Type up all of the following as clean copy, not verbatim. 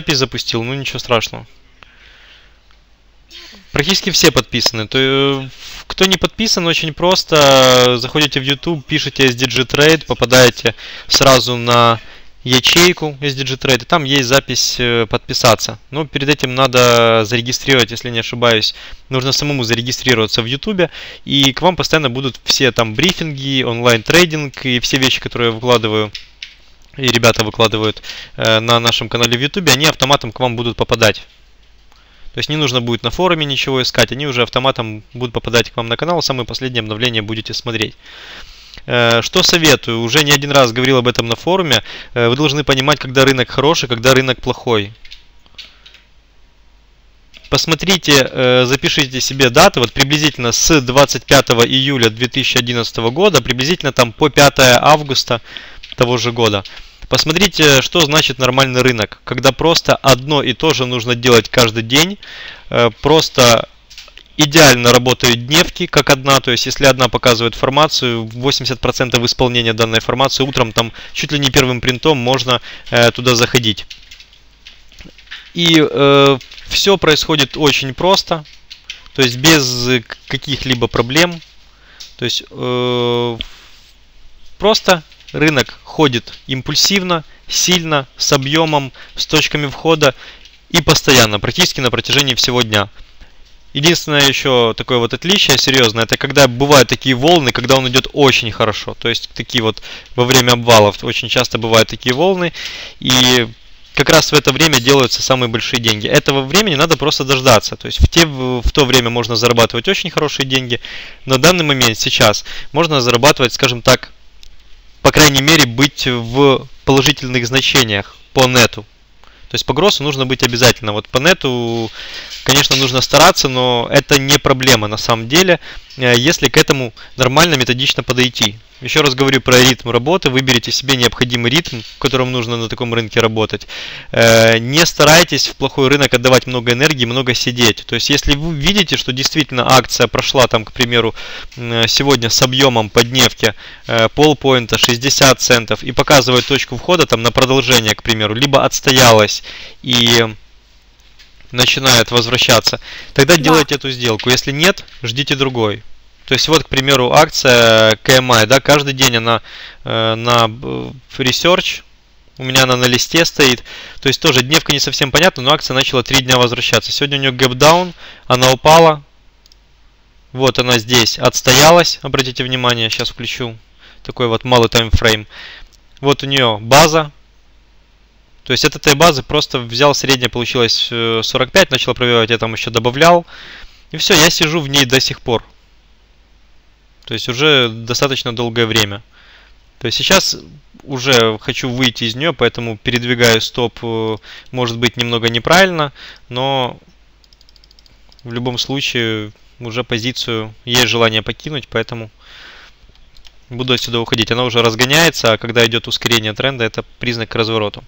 запись запустил, ну ничего страшного. Практически все подписаны. Кто не подписан, очень просто. Заходите в YouTube, пишите SDG Trade, попадаете сразу на ячейку SDG Trade, и там есть запись подписаться. Но перед этим надо зарегистрировать, если не ошибаюсь. Нужно самому зарегистрироваться в YouTube, и к вам постоянно будут все там брифинги, онлайн-трейдинг и все вещи, которые я выкладываю, и ребята выкладывают на нашем канале в YouTube, они автоматом к вам будут попадать. То есть не нужно будет на форуме ничего искать, они уже автоматом будут попадать к вам на канал, самые последние обновления будете смотреть. Что советую? Уже не один раз говорил об этом на форуме. Вы должны понимать, когда рынок хороший, когда рынок плохой. Посмотрите, запишите себе даты, вот приблизительно с 25 июля 2011 года, приблизительно там по 5 августа того же года. Посмотрите, что значит нормальный рынок, когда просто одно и то же нужно делать каждый день, просто идеально работают дневки, как одна, то есть если одна показывает формацию, 80% исполнения данной формации, утром там чуть ли не первым принтом можно туда заходить. И все происходит очень просто, то есть без каких-либо проблем, то есть просто рынок ходит импульсивно, сильно, с объемом, с точками входа и постоянно, практически на протяжении всего дня. Единственное еще такое вот отличие серьезное, это когда бывают такие волны, когда он идет очень хорошо. То есть такие вот во время обвалов очень часто бывают такие волны, и как раз в это время делаются самые большие деньги. Этого времени надо просто дождаться. То есть в то время можно зарабатывать очень хорошие деньги. На данный момент сейчас можно зарабатывать, скажем так, по крайней мере, быть в положительных значениях по нету. То есть по гроссу нужно быть обязательно. Вот по нету, конечно, нужно стараться, но это не проблема на самом деле, если к этому нормально, методично подойти. Еще раз говорю про ритм работы. Выберите себе необходимый ритм, в котором нужно на таком рынке работать. Не старайтесь в плохой рынок отдавать много энергии, много сидеть. То есть если вы видите, что действительно акция прошла, там, к примеру, сегодня с объемом по дневке полпоинта, 60 центов, и показывает точку входа там на продолжение, к примеру, либо отстоялась и начинает возвращаться, тогда делайте эту сделку. Если нет, ждите другой. То есть вот, к примеру, акция KMI, да, каждый день она на Research, у меня она на листе стоит. То есть тоже дневка не совсем понятна, но акция начала 3 дня возвращаться. Сегодня у нее gap down, она упала. Вот она здесь отстоялась, обратите внимание, сейчас включу такой вот малый таймфрейм. Вот у нее база. То есть от этой базы просто взял среднее, получилось 45, начал пробивать, я там еще добавлял. И все, я сижу в ней до сих пор. То есть уже достаточно долгое время. То есть сейчас уже хочу выйти из нее, поэтому передвигаю стоп, может быть, немного неправильно, но в любом случае уже позицию есть желание покинуть, поэтому буду отсюда уходить. Она уже разгоняется, а когда идет ускорение тренда, это признак к развороту.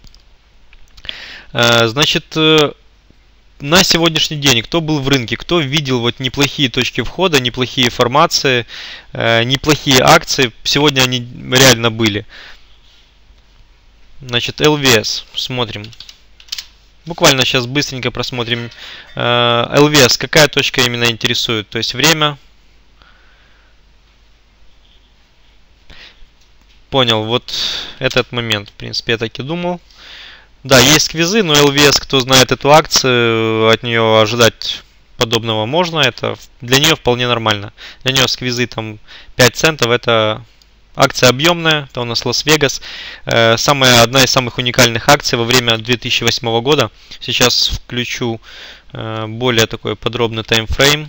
Значит, на сегодняшний день, кто был в рынке, кто видел вот неплохие точки входа, неплохие формации, неплохие акции, сегодня они реально были. Значит, LVS, смотрим. Буквально сейчас быстренько просмотрим. LVS, какая точка именно интересует, то есть время. Понял, вот этот момент, в принципе, я так и думал. Да, есть сквизы, но LVS, кто знает эту акцию, от нее ожидать подобного можно. Это для нее вполне нормально. Для нее сквизы там 5 центов, это акция объемная, это у нас Лас-Вегас. Одна из самых уникальных акций во время 2008 года. Сейчас включу более такой подробный таймфрейм.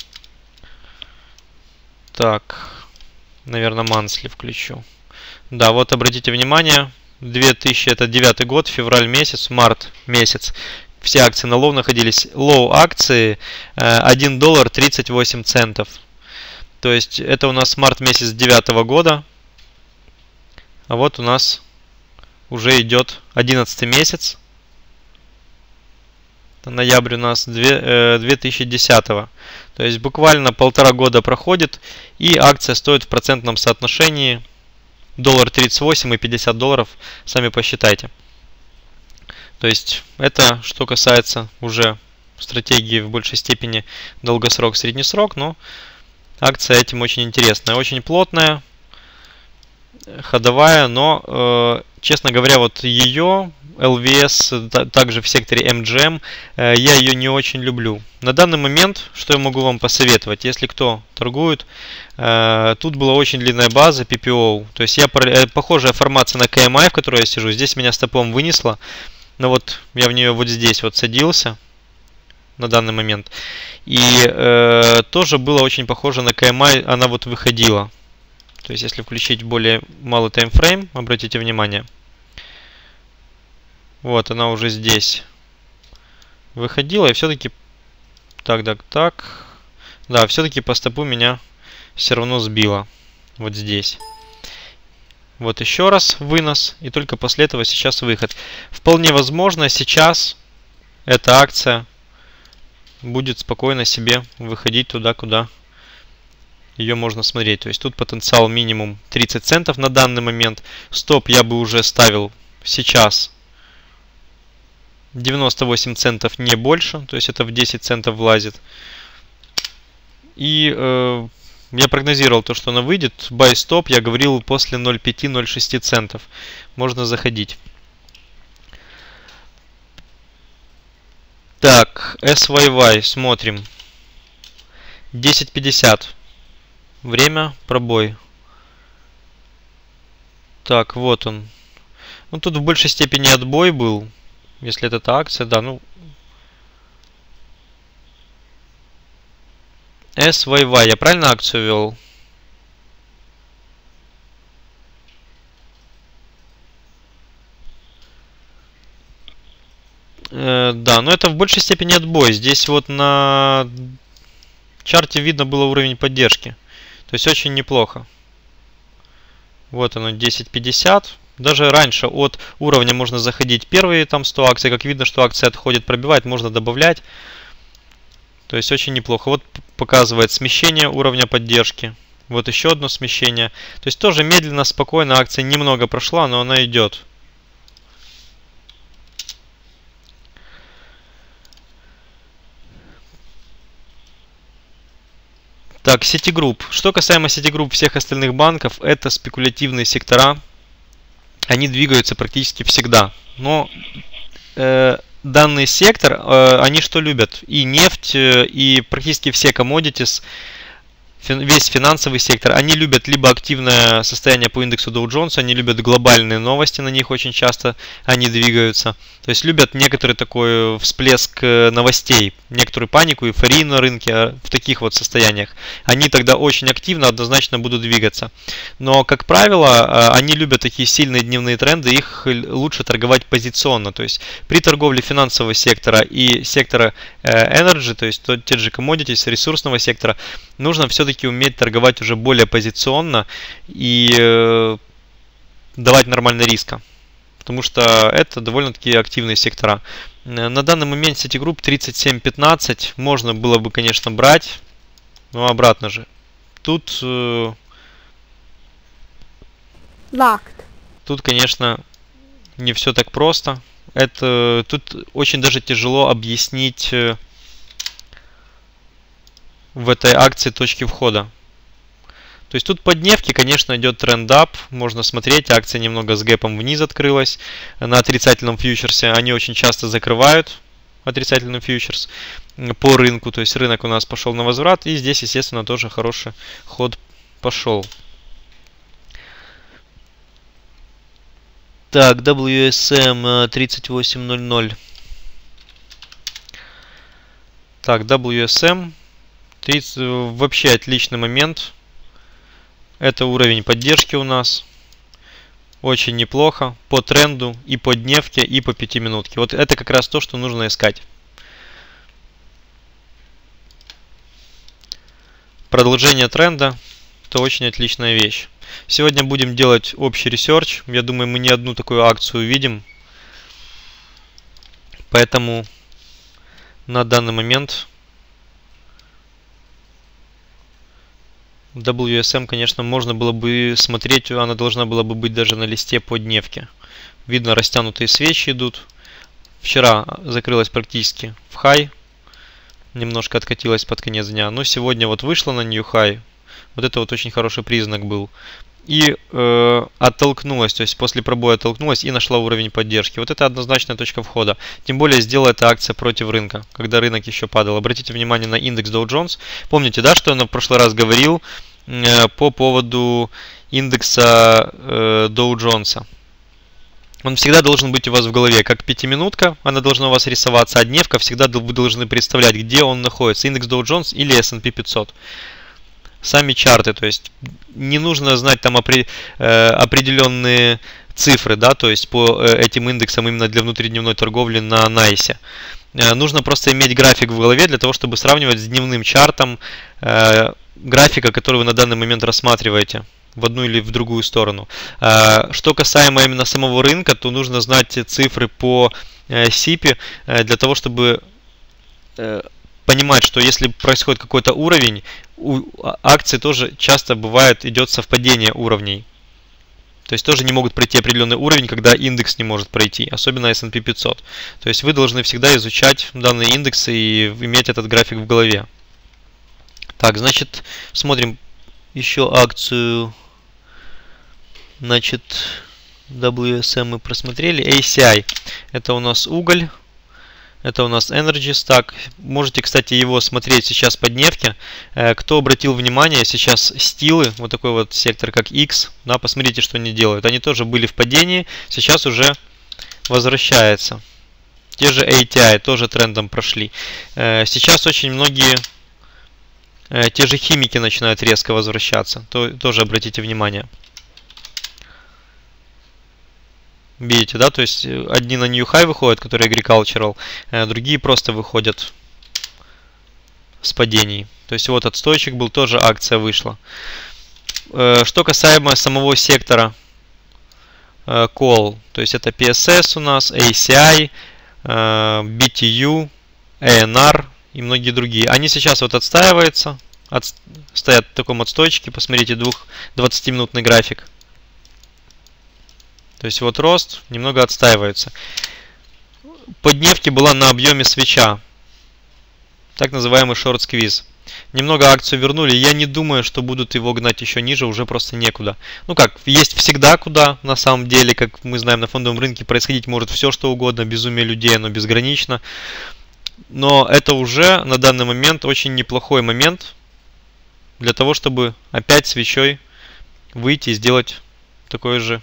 Так, наверное, monthly включу. Да, вот обратите внимание. 2000, это 9 год, февраль месяц, март месяц. Все акции на лоу находились. Лоу акции 1 доллар 38 центов. То есть это у нас март месяц 9 года. А вот у нас уже идет 11 месяц. Ноябрь у нас 2010. То есть буквально 1,5 года проходит. И акция стоит в процентном соотношении $1.38 и $50, сами посчитайте. То есть это что касается уже стратегии в большей степени долгосрок, среднесрок, но акция этим очень интересная, очень плотная, ходовая, но, честно говоря, вот ее LVS, также в секторе MGM, я ее не очень люблю. На данный момент, что я могу вам посоветовать, если кто торгует, тут была очень длинная база PPO, то есть похожая формация на KMI, в которой я сижу, здесь меня стопом вынесло, но вот я в нее вот здесь вот садился на данный момент, и тоже было очень похоже на KMI, она вот выходила. То есть, если включить более малый таймфрейм, обратите внимание, вот она уже здесь выходила, и все-таки, да, все-таки по стопу меня все равно сбила, вот здесь. Вот еще раз вынос, и только после этого сейчас выход. Вполне возможно, сейчас эта акция будет спокойно себе выходить туда, куда ее можно смотреть. То есть тут потенциал минимум 30 центов на данный момент. Стоп я бы уже ставил сейчас 98 центов, не больше. То есть это в 10 центов влазит. И я прогнозировал то, что она выйдет. Buy stop я говорил после 0,5-0,6 центов. Можно заходить. Так, SYY смотрим. 10.50. Время, пробой. Так, вот он. Ну, тут в большей степени отбой был. Если это та акция, да, ну. SYY, я правильно акцию вел? Да, но это в большей степени отбой. Здесь вот на чарте видно было уровень поддержки. То есть очень неплохо. Вот оно, 10.50. Даже раньше от уровня можно заходить первые там 100 акций. Как видно, что акция отходит, пробивает, можно добавлять. То есть очень неплохо. Вот показывает смещение уровня поддержки. Вот еще одно смещение. То есть тоже медленно, спокойно. Акция немного прошла, но она идет. Так, Citigroup. Что касаемо Citigroup, всех остальных банков, это спекулятивные сектора. Они двигаются практически всегда. Но данный сектор, они что любят? И нефть, и практически все commodities, весь финансовый сектор, они любят либо активное состояние по индексу Dow Jones, они любят глобальные новости, на них очень часто они двигаются. То есть любят некоторый такой всплеск новостей, некоторую панику, эйфорию на рынке, в таких вот состояниях. Они тогда очень активно, однозначно будут двигаться. Но, как правило, они любят такие сильные дневные тренды, их лучше торговать позиционно. То есть при торговле финансового сектора и сектора energy, то есть те же commodities, ресурсного сектора, нужно все-таки уметь торговать уже более позиционно и давать нормально риска. Потому что это довольно-таки активные сектора. На данный момент Citigroup 37.15 можно было бы, конечно, брать, но обратно же. Тут, конечно, не все так просто. Тут очень даже тяжело объяснить в этой акции точки входа. То есть тут по дневке, конечно, идет тренд-ап. Можно смотреть, акция немного с гэпом вниз открылась. На отрицательном фьючерсе они очень часто закрывают отрицательный фьючерс по рынку. То есть рынок у нас пошел на возврат. И здесь, естественно, тоже хороший ход пошел. Так, WSM 38.00. Так, WSM. Вообще отличный момент. Это уровень поддержки у нас. Очень неплохо. По тренду и по дневке, и по 5-минутке. Вот это как раз то, что нужно искать. Продолжение тренда. Это очень отличная вещь. Сегодня будем делать общий ресерч. Я думаю, мы не одну такую акцию увидим. Поэтому на данный момент WSM, конечно, можно было бы смотреть, она должна была бы быть даже на листе по дневке. Видно, растянутые свечи идут. вчера закрылась практически в хай, немножко откатилась под конец дня, но сегодня вот вышла на new high. Вот это вот очень хороший признак был. И оттолкнулась, то есть после пробоя оттолкнулась и нашла уровень поддержки. Вот это однозначная точка входа. Тем более сделала эта акция против рынка, когда рынок еще падал. Обратите внимание на индекс Dow Jones. Помните, да, что я в прошлый раз говорил по поводу индекса Dow Jones? Он всегда должен быть у вас в голове, как пятиминутка, она должна у вас рисоваться, а дневка всегда вы должны представлять, где он находится, индекс Dow Jones или S&P 500. Сами чарты, то есть не нужно знать там определенные цифры, да, то есть по этим индексам именно для внутридневной торговли на Найсе. Нужно просто иметь график в голове для того, чтобы сравнивать с дневным чартом графика, который вы на данный момент рассматриваете в одну или в другую сторону. Что касаемо именно самого рынка, то нужно знать цифры по SIP для того, чтобы понимать, что если происходит какой-то уровень, у акций тоже часто бывает идет совпадение уровней. То есть тоже не могут пройти определенный уровень, когда индекс не может пройти, особенно S&P 500. То есть вы должны всегда изучать данные индексы и иметь этот график в голове. Так, значит, смотрим еще акцию. Значит, WSM мы просмотрели. ACI. Это у нас уголь. Это у нас Energy Stack. Можете, кстати, его смотреть сейчас по дневке. Кто обратил внимание, сейчас стилы, вот такой вот сектор, как X, да, посмотрите, что они делают. Они тоже были в падении, сейчас уже возвращается. Те же ATI тоже трендом прошли. Сейчас очень многие, те же химики начинают резко возвращаться. Тоже обратите внимание. Видите, да, то есть одни на New High выходят, которые Agricultural, другие просто выходят с падений. То есть вот отстойчик был, тоже акция вышла. Что касаемо самого сектора Coal, то есть это PSS у нас, ACI, BTU, ANR и многие другие. Они сейчас вот отстаиваются, стоят в таком отстойчике, посмотрите 20-минутный график. То есть вот рост, немного отстаивается. По дневке была на объеме свеча. Так называемый шорт-сквиз. Немного акцию вернули. Я не думаю, что будут его гнать еще ниже, уже просто некуда. Ну как, есть всегда куда, на самом деле, как мы знаем, на фондовом рынке происходить может все, что угодно. Безумие людей, оно безгранично. Но это уже на данный момент очень неплохой момент для того, чтобы опять свечой выйти и сделать такой же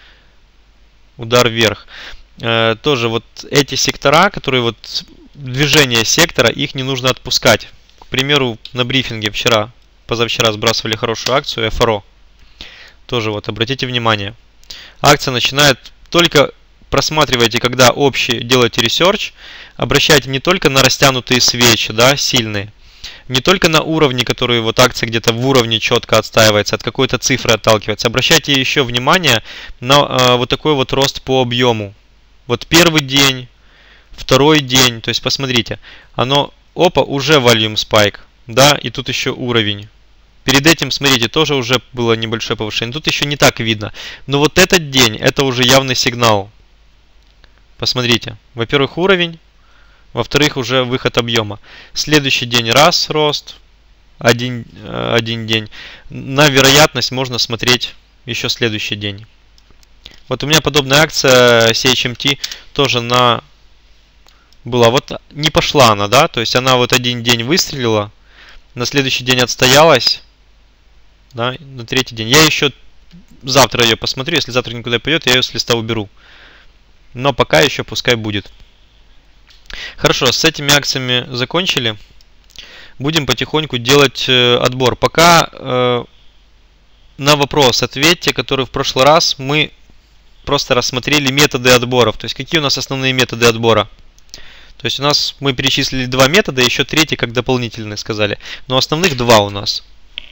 удар вверх. Тоже вот эти сектора, которые вот движение сектора, их не нужно отпускать. К примеру, на брифинге позавчера сбрасывали хорошую акцию FRO. Тоже вот обратите внимание. Акция начинает, только просматривайте, когда общий делаете ресерч, обращайте не только на растянутые свечи, да, сильные, не только на уровни, которые вот акция где-то в уровне четко отстаивается, от какой-то цифры отталкивается. Обращайте еще внимание на вот такой вот рост по объему. Вот первый день, второй день, то есть посмотрите, оно, опа, уже volume spike, да, и тут еще уровень. Перед этим, смотрите, тоже уже было небольшое повышение, тут еще не так видно. Но вот этот день, это уже явный сигнал. Посмотрите, во-первых, уровень. Во-вторых, уже выход объема. Следующий день раз рост, один день. На вероятность можно смотреть еще следующий день. Вот у меня подобная акция CHMT тоже была. Вот не пошла она, да, то есть она вот один день выстрелила, на следующий день отстоялась, да, на третий день. Я еще завтра ее посмотрю, если завтра никуда не пойдет, я ее с листа уберу. Но пока еще пускай будет. Хорошо, с этими акциями закончили. Будем потихоньку делать отбор. Пока на вопрос ответьте, который в прошлый раз мы просто рассмотрели методы отборов. То есть какие у нас основные методы отбора. То есть у нас мы перечислили два метода, еще третий как дополнительный сказали. Но основных два у нас.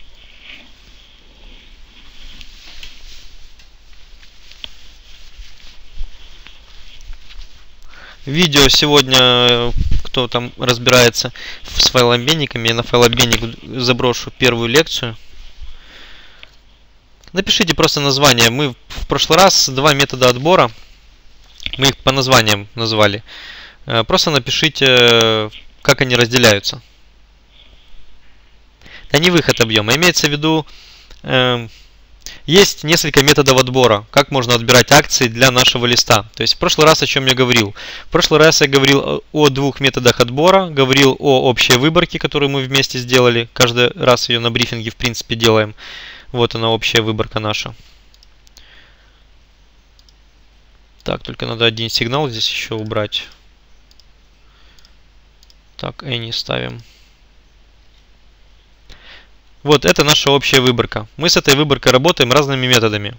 Видео сегодня, кто там разбирается с файлообменниками, я на файлообменник заброшу первую лекцию. Напишите просто название. Мы в прошлый раз два метода отбора Мы их по названиям назвали. Просто напишите, как они разделяются. Это не выход объема. Имеется в виду, есть несколько методов отбора, как можно отбирать акции для нашего листа. То есть в прошлый раз о чем я говорил? В прошлый раз я говорил о двух методах отбора, говорил о общей выборке, которую мы вместе сделали. Каждый раз ее на брифинге в принципе делаем. Вот она, общая выборка наша. Так, только надо один сигнал здесь еще убрать. Так, any ставим. Вот, это наша общая выборка. Мы с этой выборкой работаем разными методами.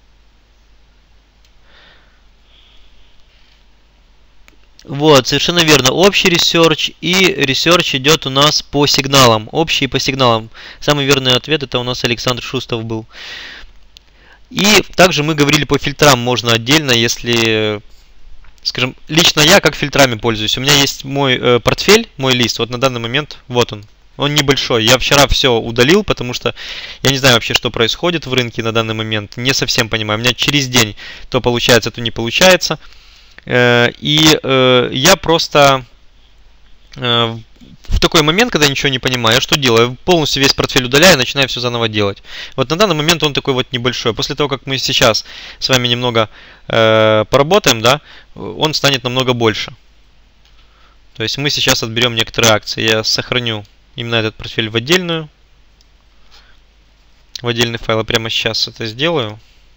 Вот, совершенно верно. Общий ресерч и ресерч идет у нас по сигналам. Общий по сигналам. Самый верный ответ это у нас Александр Шустов был. И также мы говорили по фильтрам. Можно отдельно, если, скажем, лично я как фильтрами пользуюсь. У меня есть мой портфель, мой лист. Вот на данный момент, вот он. Он небольшой. Я вчера все удалил, потому что я не знаю вообще, что происходит в рынке на данный момент. Не совсем понимаю. У меня через день то получается, то не получается. И я просто в такой момент, когда я ничего не понимаю, я что делаю? Я полностью весь портфель удаляю и начинаю все заново делать. Вот на данный момент он такой вот небольшой. После того, как мы сейчас с вами немного поработаем, да, он станет намного больше. То есть мы сейчас отберем некоторые акции. Я сохраню именно этот портфель в отдельный файл. Я прямо сейчас это сделаю.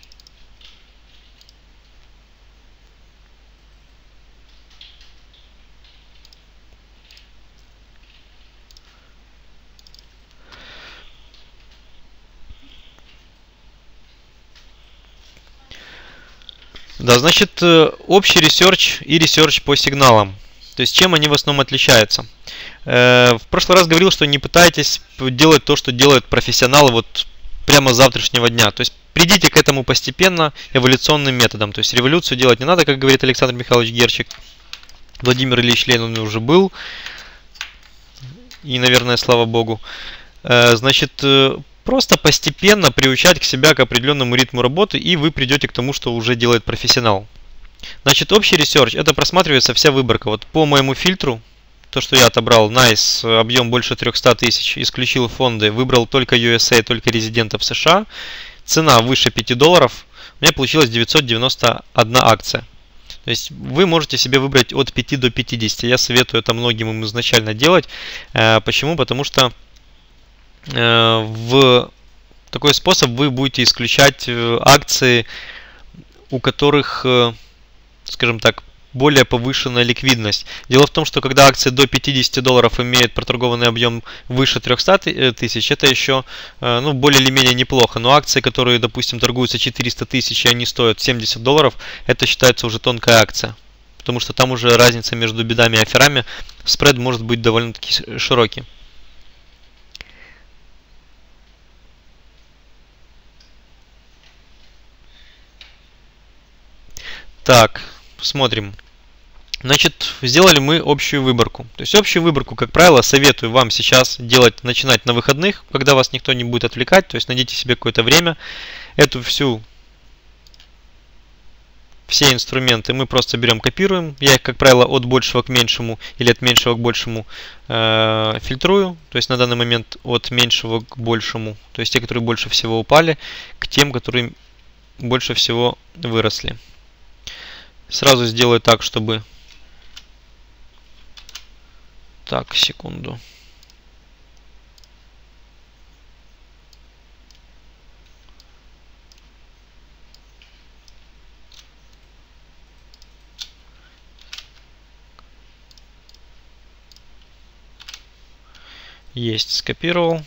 Да, значит, общий ресерч и ресерч по сигналам. То есть, чем они в основном отличаются? В прошлый раз говорил, что не пытайтесь делать то, что делают профессионалы вот прямо с завтрашнего дня. То есть, придите к этому постепенно, эволюционным методом. То есть, революцию делать не надо, как говорит Александр Михайлович Герчик. Владимир Ильич Ленин уже был. И, наверное, слава богу. Значит, просто постепенно приучать к себя к определенному ритму работы, и вы придете к тому, что уже делает профессионал. Значит, общий ресерч, это просматривается вся выборка. Вот по моему фильтру, то, что я отобрал, NICE, объем больше 300 тысяч, исключил фонды, выбрал только USA, только резидентов США, цена выше $5, у меня получилось 991 акция. То есть вы можете себе выбрать от 5 до 50. Я советую это многим им изначально делать. Почему? Потому что в такой способ вы будете исключать акции, у которых, скажем так, более повышенная ликвидность. Дело в том, что когда акции до $50 имеют проторгованный объем выше 300 тысяч, это еще более или менее неплохо. Но акции, которые, допустим, торгуются 400 тысяч и они стоят $70, это считается уже тонкая акция. Потому что там уже разница между бедами и офферами, спред может быть довольно-таки широкий. Так, смотрим. Значит, сделали мы общую выборку. То есть общую выборку, как правило, советую вам сейчас делать, начинать на выходных, когда вас никто не будет отвлекать. То есть найдите себе какое-то время. Все инструменты мы просто берем, копируем. Я их, как правило, от большего к меньшему или от меньшего к большему фильтрую. То есть на данный момент от меньшего к большему. То есть те, которые больше всего упали, к тем, которые больше всего выросли. Сразу сделаю так, чтобы... Так, секунду. Есть, скопировал.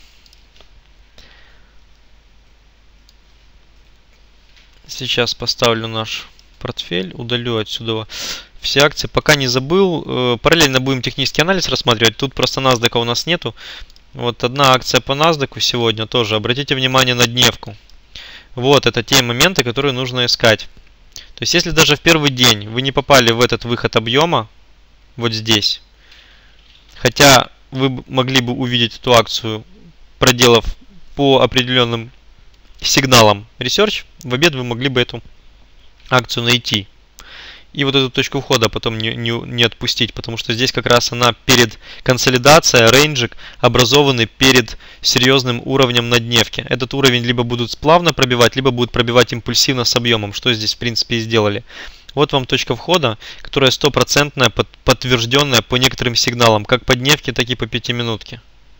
Сейчас поставлю наш портфель, удалю отсюда все акции. Пока не забыл, параллельно будем технический анализ рассматривать. Тут просто NASDAQ у нас нету. Вот одна акция по NASDAQ сегодня тоже. Обратите внимание на дневку. Вот это те моменты, которые нужно искать. То есть если даже в первый день вы не попали в этот выход объема, вот здесь, хотя вы могли бы увидеть эту акцию, проделав по определенным сигналам Research, в обед вы могли бы эту акцию найти. и вот эту точку входа потом не отпустить, потому что здесь как раз она перед консолидацией, рейнджик образованный перед серьезным уровнем на дневке. Этот уровень либо будут плавно пробивать, либо будут пробивать импульсивно с объемом, что здесь в принципе и сделали. Вот вам точка входа, которая стопроцентная, подтвержденная по некоторым сигналам, как по дневке, так и по пятиминутке.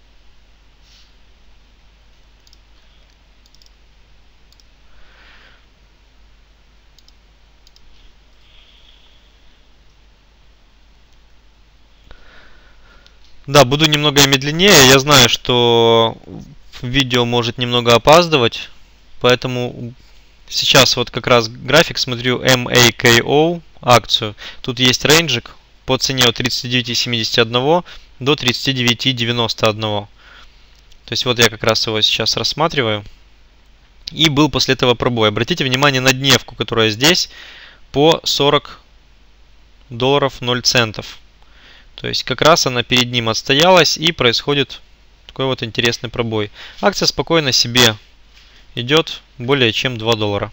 Да, буду немного медленнее. Я знаю, что видео может немного опаздывать, поэтому сейчас вот как раз график смотрю MAKO акцию. Тут есть рейнджик по цене от 39,71 до 39,91. То есть вот я как раз его сейчас рассматриваю. И был после этого пробой. Обратите внимание на дневку, которая здесь по 40 долларов 0 центов. То есть как раз она перед ним отстоялась и происходит такой вот интересный пробой. Акция спокойно себе идет более чем 2 доллара.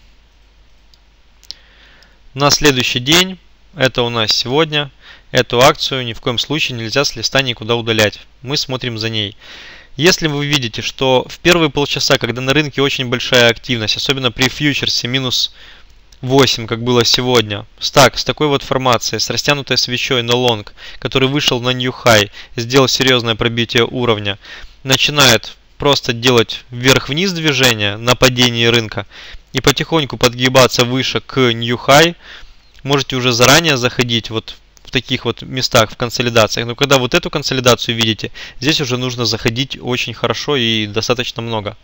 На следующий день, это у нас сегодня, эту акцию ни в коем случае нельзя с листа никуда удалять. Мы смотрим за ней. Если вы видите, что в первые полчаса, когда на рынке очень большая активность, особенно при фьючерсе минус 8, как было сегодня, стак с такой вот формацией, с растянутой свечой на лонг, который вышел на new high, сделал серьезное пробитие уровня, начинает просто делать вверх-вниз движение на падении рынка и потихоньку подгибаться выше к new high, можете уже заранее заходить вот в таких вот местах, в консолидациях. Но когда вот эту консолидацию видите, здесь уже нужно заходить очень хорошо и достаточно много.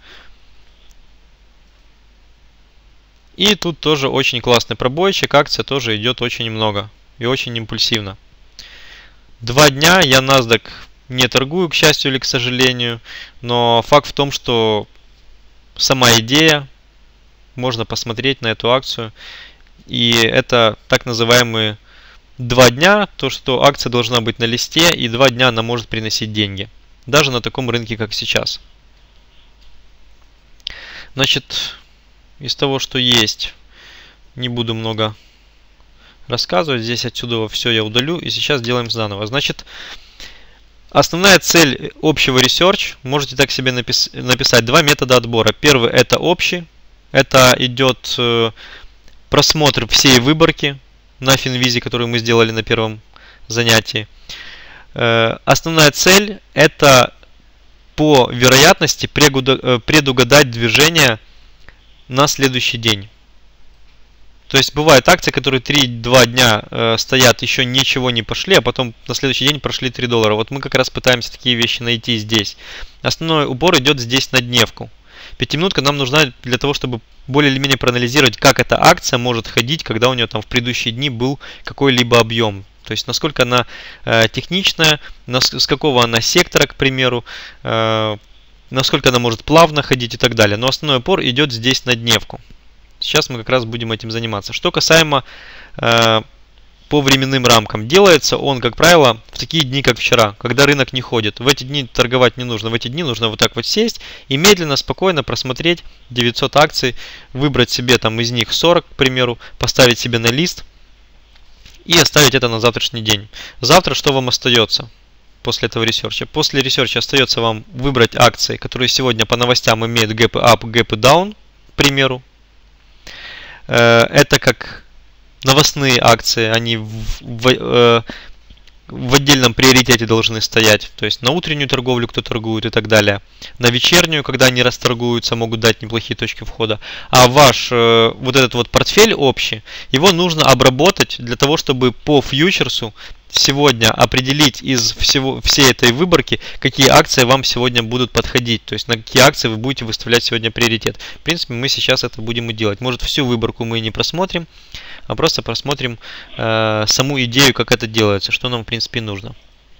И тут тоже очень классный пробойчик, акция тоже идет очень много и очень импульсивно. 2 дня я NASDAQ не торгую, к счастью или к сожалению, но факт в том, что сама идея, можно посмотреть на эту акцию, и это так называемые 2 дня, то что акция должна быть на листе, и 2 дня она может приносить деньги, даже на таком рынке, как сейчас. Значит, из того, что есть, не буду много рассказывать. Здесь отсюда все я удалю. И сейчас делаем заново. Значит, основная цель общего research. Можете так себе написать 2 метода отбора. Первый это общий. Это идет просмотр всей выборки на Finviz, которую мы сделали на первом занятии. Основная цель это по вероятности предугадать движение на следующий день. То есть бывают акции, которые 3-2 дня стоят, еще ничего не пошли, а потом на следующий день прошли 3 доллара. Вот мы как раз пытаемся такие вещи найти здесь. Основной упор идет здесь на дневку. Пятиминутка нам нужна для того, чтобы более или менее проанализировать, как эта акция может ходить, когда у нее там в предыдущие дни был какой-либо объем. То есть насколько она техничная, с какого она сектора, к примеру, насколько она может плавно ходить и так далее. Но основной упор идет здесь на дневку. Сейчас мы как раз будем этим заниматься. Что касаемо по временным рамкам. Делается он, как правило, в такие дни, как вчера, когда рынок не ходит. В эти дни торговать не нужно. В эти дни нужно вот так вот сесть и медленно, спокойно просмотреть 900 акций, выбрать себе там из них 40, к примеру, поставить себе на лист и оставить это на завтрашний день. Завтра что вам остается? После этого ресерча. После ресерча остается вам выбрать акции, которые сегодня по новостям имеют гэпы up, гэпы down, к примеру. Это как новостные акции, они в отдельном приоритете должны стоять. То есть на утреннюю торговлю кто торгует и так далее. На вечернюю, когда они расторгуются, могут дать неплохие точки входа. А ваш вот этот вот портфель общий, его нужно обработать для того, чтобы по фьючерсу сегодня определить из всей этой выборки, какие акции вам сегодня будут подходить. То есть на какие акции вы будете выставлять сегодня приоритет. В принципе, мы сейчас это будем и делать. Может, всю выборку мы и не просмотрим, а просто просмотрим саму идею, как это делается, что нам в принципе нужно.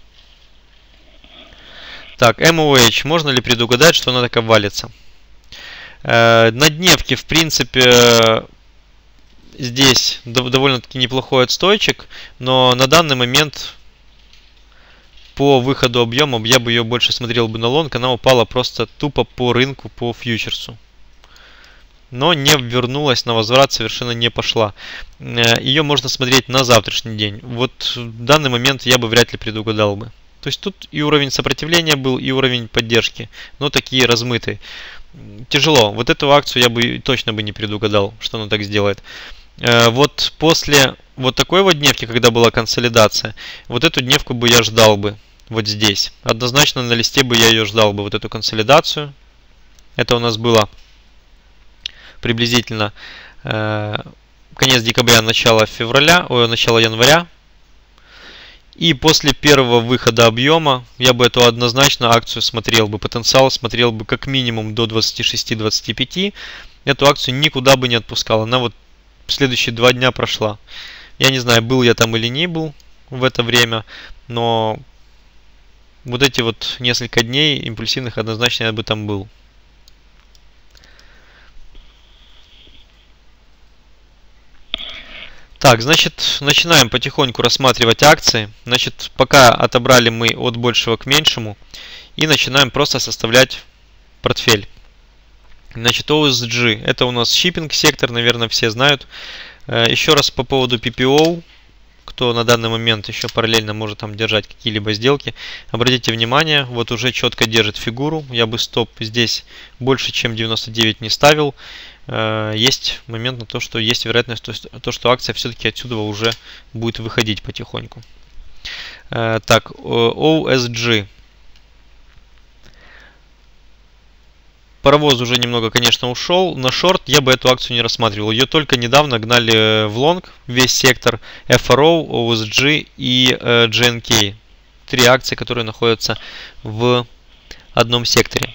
Так, MOH. Можно ли предугадать, что она так обвалится? На дневке, в принципе, здесь довольно-таки неплохой отстойчик, но на данный момент по выходу объема я бы ее больше смотрел бы на лонг, она упала просто тупо по рынку, по фьючерсу. но не вернулась на возврат, совершенно не пошла. Ее можно смотреть на завтрашний день. Вот в данный момент я бы вряд ли предугадал бы. То есть тут и уровень сопротивления был, и уровень поддержки, но такие размытые. Тяжело. Вот эту акцию я бы точно бы не предугадал, что она так сделает. Вот после вот такой вот дневки, когда была консолидация, вот эту дневку бы я ждал бы вот здесь. Однозначно на листе бы я ее ждал бы, вот эту консолидацию. Это у нас было приблизительно конец декабря, начало января. И после первого выхода объема я бы эту однозначно акцию смотрел бы, потенциал смотрел бы как минимум до 26-25. Эту акцию никуда бы не отпускал. Она вот следующие 2 дня прошла. Я не знаю, был я там или не был в это время, но вот эти вот несколько дней импульсивных однозначно я бы там был. Так, значит, начинаем потихоньку рассматривать акции. Значит, пока отобрали мы от большего к меньшему. И начинаем просто составлять портфель. Значит, OSG. Это у нас шиппинг сектор, наверное, все знают. Еще раз по поводу PPO. Кто на данный момент еще параллельно может там держать какие-либо сделки. Обратите внимание, вот уже четко держит фигуру. Я бы стоп здесь больше, чем 99 не ставил. Есть момент на то, что есть вероятность, что акция все-таки отсюда уже будет выходить потихоньку. Так, OSG. Паровоз уже немного, конечно, ушел. На шорт я бы эту акцию не рассматривал. Ее только недавно гнали в лонг, весь сектор FRO, OSG и GNK. 3 акции, которые находятся в одном секторе.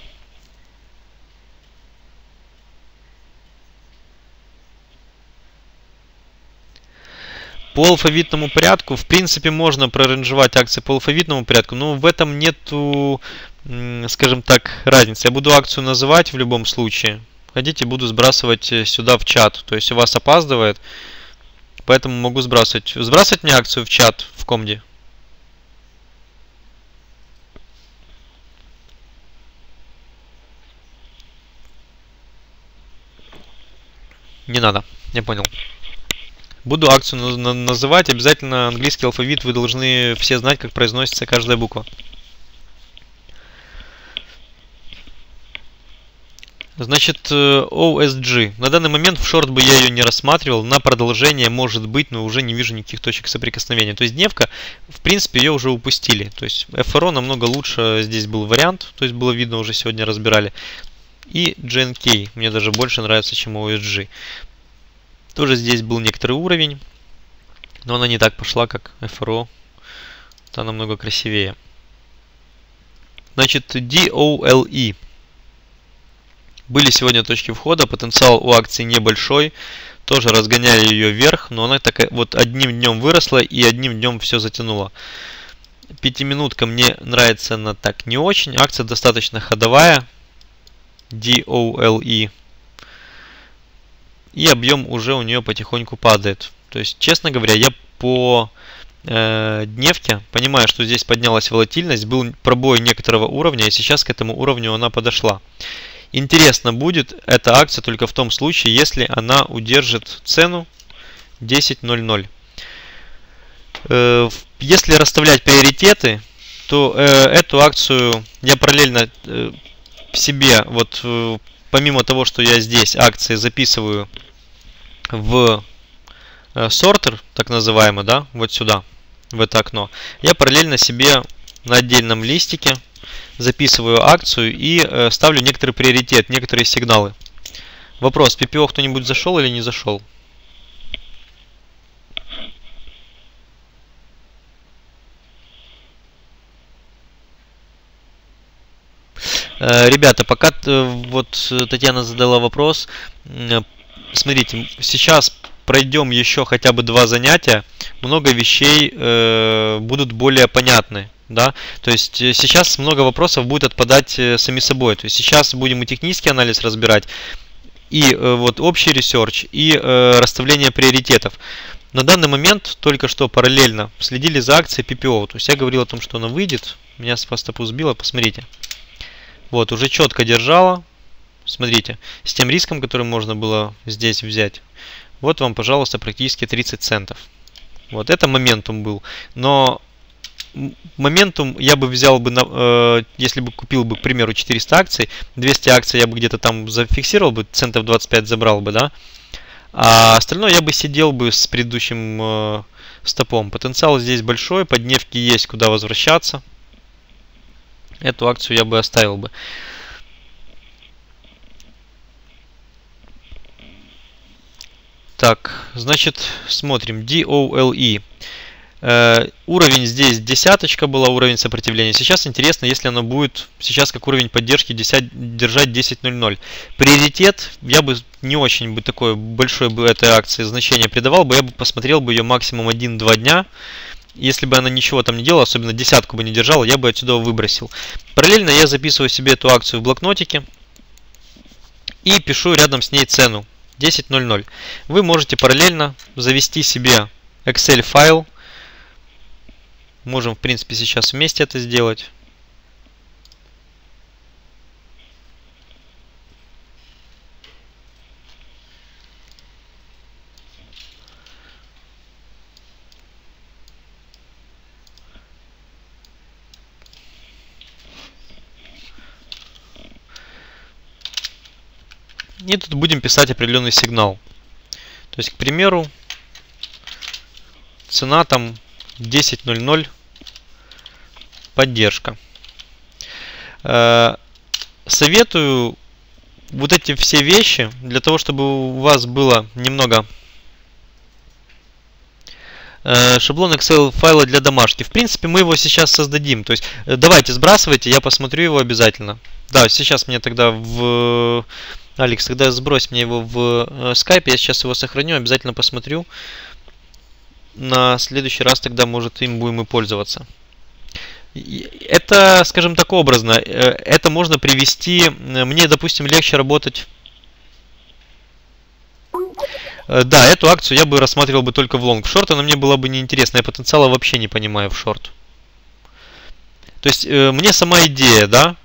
По алфавитному порядку, в принципе, можно проранжевать акции по алфавитному порядку, но в этом нету, скажем так, разницы. Я буду акцию называть в любом случае. Хотите, буду сбрасывать сюда в чат. То есть у вас опаздывает, поэтому могу сбрасывать. Сбрасывать мне акцию в чат в комде? Не надо, я понял. Буду акцию называть. Обязательно английский алфавит. Вы должны все знать, как произносится каждая буква. Значит, OSG. На данный момент в шорт бы я ее не рассматривал. На продолжение может быть, но уже не вижу никаких точек соприкосновения. То есть дневка, в принципе, ее уже упустили. То есть FRO намного лучше здесь был вариант. То есть было видно, уже сегодня разбирали. И GNK мне даже больше нравится, чем OSG. Тоже здесь был некоторый уровень, но она не так пошла, как FRO. Она намного красивее. Значит, DOLE. Были сегодня точки входа, потенциал у акции небольшой. Тоже разгоняли ее вверх, но она такая вот одним днем выросла и одним днем все затянула. 5-минутка мне нравится она так не очень. Акция достаточно ходовая. DOLE. И объем уже у нее потихоньку падает. То есть, честно говоря, я по дневке понимаю, что здесь поднялась волатильность, был пробой некоторого уровня, и сейчас к этому уровню она подошла. Интересно будет эта акция только в том случае, если она удержит цену 10.00. Если расставлять приоритеты, то эту акцию я параллельно себе вот помимо того, что я здесь акции записываю в сортер, так называемый, да, вот сюда, в это окно, я параллельно себе на отдельном листике записываю акцию и ставлю некоторый приоритет, некоторые сигналы. Вопрос, PPO кто-нибудь зашел или не зашел? Ребята, пока вот Татьяна задала вопрос, смотрите, сейчас пройдем еще хотя бы 2 занятия, много вещей будут более понятны. Да? То есть сейчас много вопросов будет отпадать сами собой. То есть сейчас будем и технический анализ разбирать, и вот общий ресерч, и расставление приоритетов. На данный момент только что параллельно следили за акцией PPO. То есть я говорил о том, что она выйдет. Меня с фастопу сбило, посмотрите. Вот, уже четко держала. Смотрите, с тем риском, который можно было здесь взять. Вот вам, пожалуйста, практически 30 центов. Вот это моментум был. Но моментум я бы взял бы, если бы купил бы, к примеру, 400 акций, 200 акций я бы где-то там зафиксировал бы, центов 25 забрал бы, да. А остальное я бы сидел бы с предыдущим стопом. Потенциал здесь большой, по дневке есть куда возвращаться. Эту акцию я бы оставил бы. Так, значит, смотрим. DOLE. Уровень здесь десяточка была, уровень сопротивления. Сейчас интересно, если оно будет сейчас как уровень поддержки держать 10.00. Приоритет, я бы не очень бы такой большой бы этой акции значение придавал бы, я бы посмотрел бы ее максимум 1-2 дня. Если бы она ничего там не делала, особенно десятку бы не держала, я бы отсюда выбросил. Параллельно я записываю себе эту акцию в блокнотике и пишу рядом с ней цену 10.00. Вы можете параллельно завести себе Excel файл. Можем, в принципе, сейчас вместе это сделать. И тут будем писать определенный сигнал. То есть, к примеру, цена там 10.00, поддержка. Советую вот эти все вещи, для того, чтобы у вас было немного шаблон Excel файла для домашки. В принципе, мы его сейчас создадим. То есть, давайте сбрасывайте, я посмотрю его обязательно. Да, сейчас мне тогда в... Алекс, тогда сбрось мне его в Skype, я сейчас его сохраню, обязательно посмотрю. На следующий раз тогда, может, им будем и пользоваться. Это, скажем так, образно. Это можно привести... Мне, допустим, легче работать... Да, эту акцию я бы рассматривал бы только в лонг. В шорт она мне была бы неинтересна. Я потенциала вообще не понимаю в шорт. То есть, мне сама идея, да?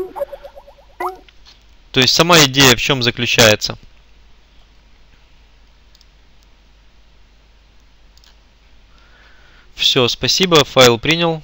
То есть, сама идея в чем заключается? Все, спасибо, файл принял.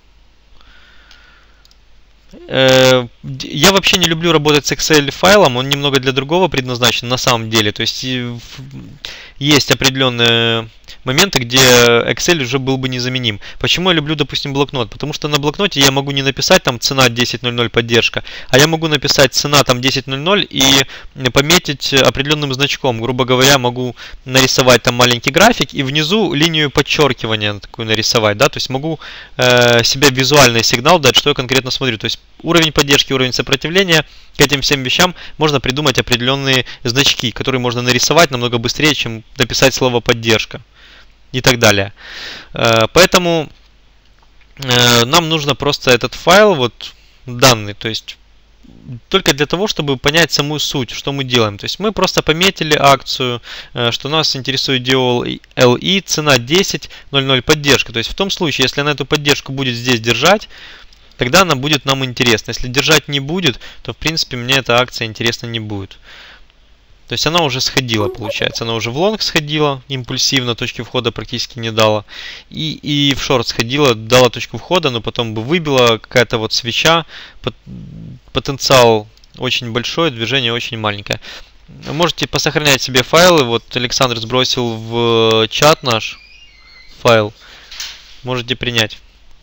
Я вообще не люблю работать с Excel файлом, он немного для другого предназначен на самом деле. То есть есть определенные моменты, где Excel уже был бы незаменим. Почему я люблю, допустим, блокнот? Потому что на блокноте я могу не написать там цена 10.00 поддержка, а я могу написать цена там 10.00 и пометить определенным значком. Грубо говоря, могу нарисовать там маленький график и внизу линию подчеркивания такую нарисовать. Да? То есть могу себе визуальный сигнал дать, что я конкретно смотрю. То есть уровень поддержки, уровень сопротивления. К этим всем вещам можно придумать определенные значки, которые можно нарисовать намного быстрее, чем написать слово поддержка. И так далее. Поэтому нам нужно просто этот файл, вот данный, то есть только для того, чтобы понять саму суть, что мы делаем. То есть мы просто пометили акцию, что нас интересует DOLE, цена 10.00, поддержка. То есть в том случае, если она эту поддержку будет здесь держать, тогда она будет нам интересна. Если держать не будет, то в принципе мне эта акция интересна не будет. То есть она уже сходила, получается. Она уже в лонг сходила импульсивно, точки входа практически не дала. И в шорт сходила, дала точку входа, но потом бы выбила какая-то вот свеча. Потенциал очень большой, движение очень маленькое. Можете посохранять себе файлы. Вот Александр сбросил в чат наш файл. Можете принять.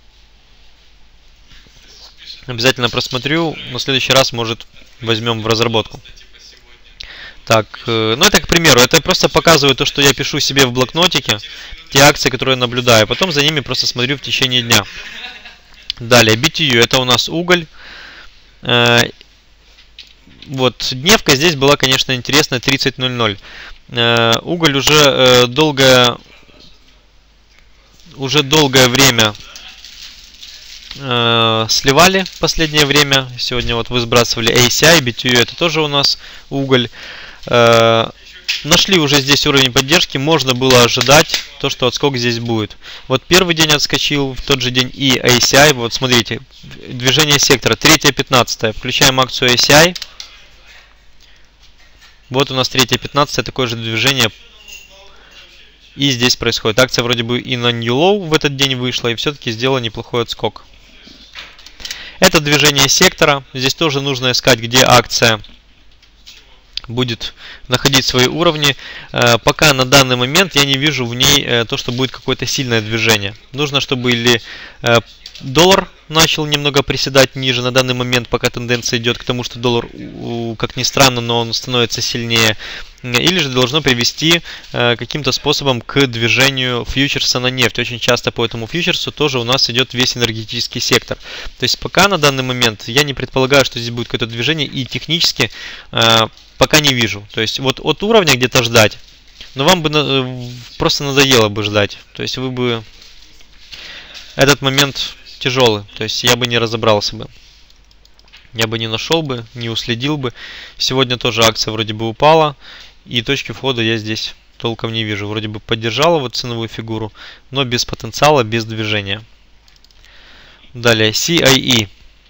Обязательно просмотрю. На следующий раз, может, возьмем в разработку. Так, ну это к примеру, это просто показываю то, что я пишу себе в блокнотике, те акции, которые я наблюдаю, потом за ними просто смотрю в течение дня. Далее, BTU, это у нас уголь. Вот, дневка здесь была, конечно, интересная, 30.00. Уголь уже долгое время сливали в последнее время. Сегодня вот вы сбрасывали ACI, BTU, это тоже у нас уголь. Нашли уже здесь уровень поддержки, можно было ожидать то, что отскок здесь будет. Вот первый день отскочил, в тот же день и ACI, вот смотрите, движение сектора, 3-15, включаем акцию ACI. Вот у нас 3.15, такое же движение и здесь происходит. Акция вроде бы и на New Low в этот день вышла, и все-таки сделала неплохой отскок. Это движение сектора. Здесь тоже нужно искать, где акция будет находить свои уровни. Пока на данный момент я не вижу в ней то, что будет какое-то сильное движение. Нужно, чтобы или доллар начал немного приседать ниже на данный момент, пока тенденция идет к тому, что доллар, как ни странно, но он становится сильнее, или же должно привести каким-то способом к движению фьючерса на нефть. Очень часто по этому фьючерсу тоже у нас идет весь энергетический сектор. То есть пока на данный момент я не предполагаю, что здесь будет какое-то движение, и технически пока не вижу. То есть вот от уровня где-то ждать, но вам бы просто надоело бы ждать. То есть вы бы этот момент тяжелый, то есть я бы не разобрался бы. Я бы не нашел бы, не уследил бы. Сегодня тоже акция вроде бы упала, и точки входа я здесь толком не вижу. Вроде бы поддержала вот ценовую фигуру, но без потенциала, без движения. Далее CIE.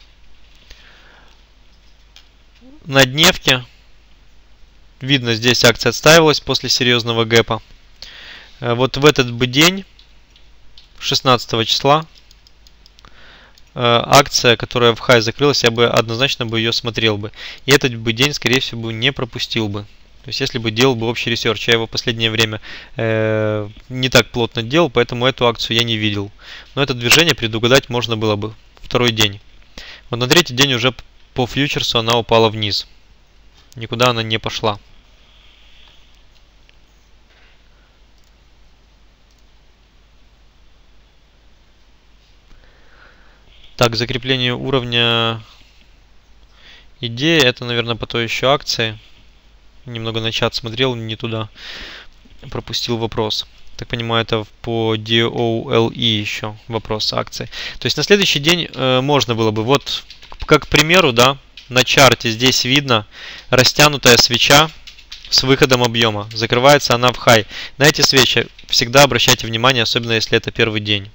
На дневке. Видно, здесь акция отстаивалась после серьезного гэпа. Вот в этот бы день, 16 числа, акция, которая в хай закрылась, я бы однозначно бы ее смотрел бы. И этот бы день, скорее всего, не пропустил бы. То есть, если бы делал бы общий ресерч, я его в последнее время не так плотно делал, поэтому эту акцию я не видел. Но это движение предугадать можно было бы. Второй день. Вот на третий день уже по фьючерсу она упала вниз. Никуда она не пошла. Так, закрепление уровня идеи. Это, наверное, по той еще акции. Немного на чат смотрел, не туда. Пропустил вопрос. Так понимаю, это по DOLE еще вопрос акции. То есть на следующий день можно было бы, вот как к примеру, да, на чарте здесь видно растянутая свеча с выходом объема. Закрывается она в хай. На эти свечи всегда обращайте внимание, особенно если это первый день.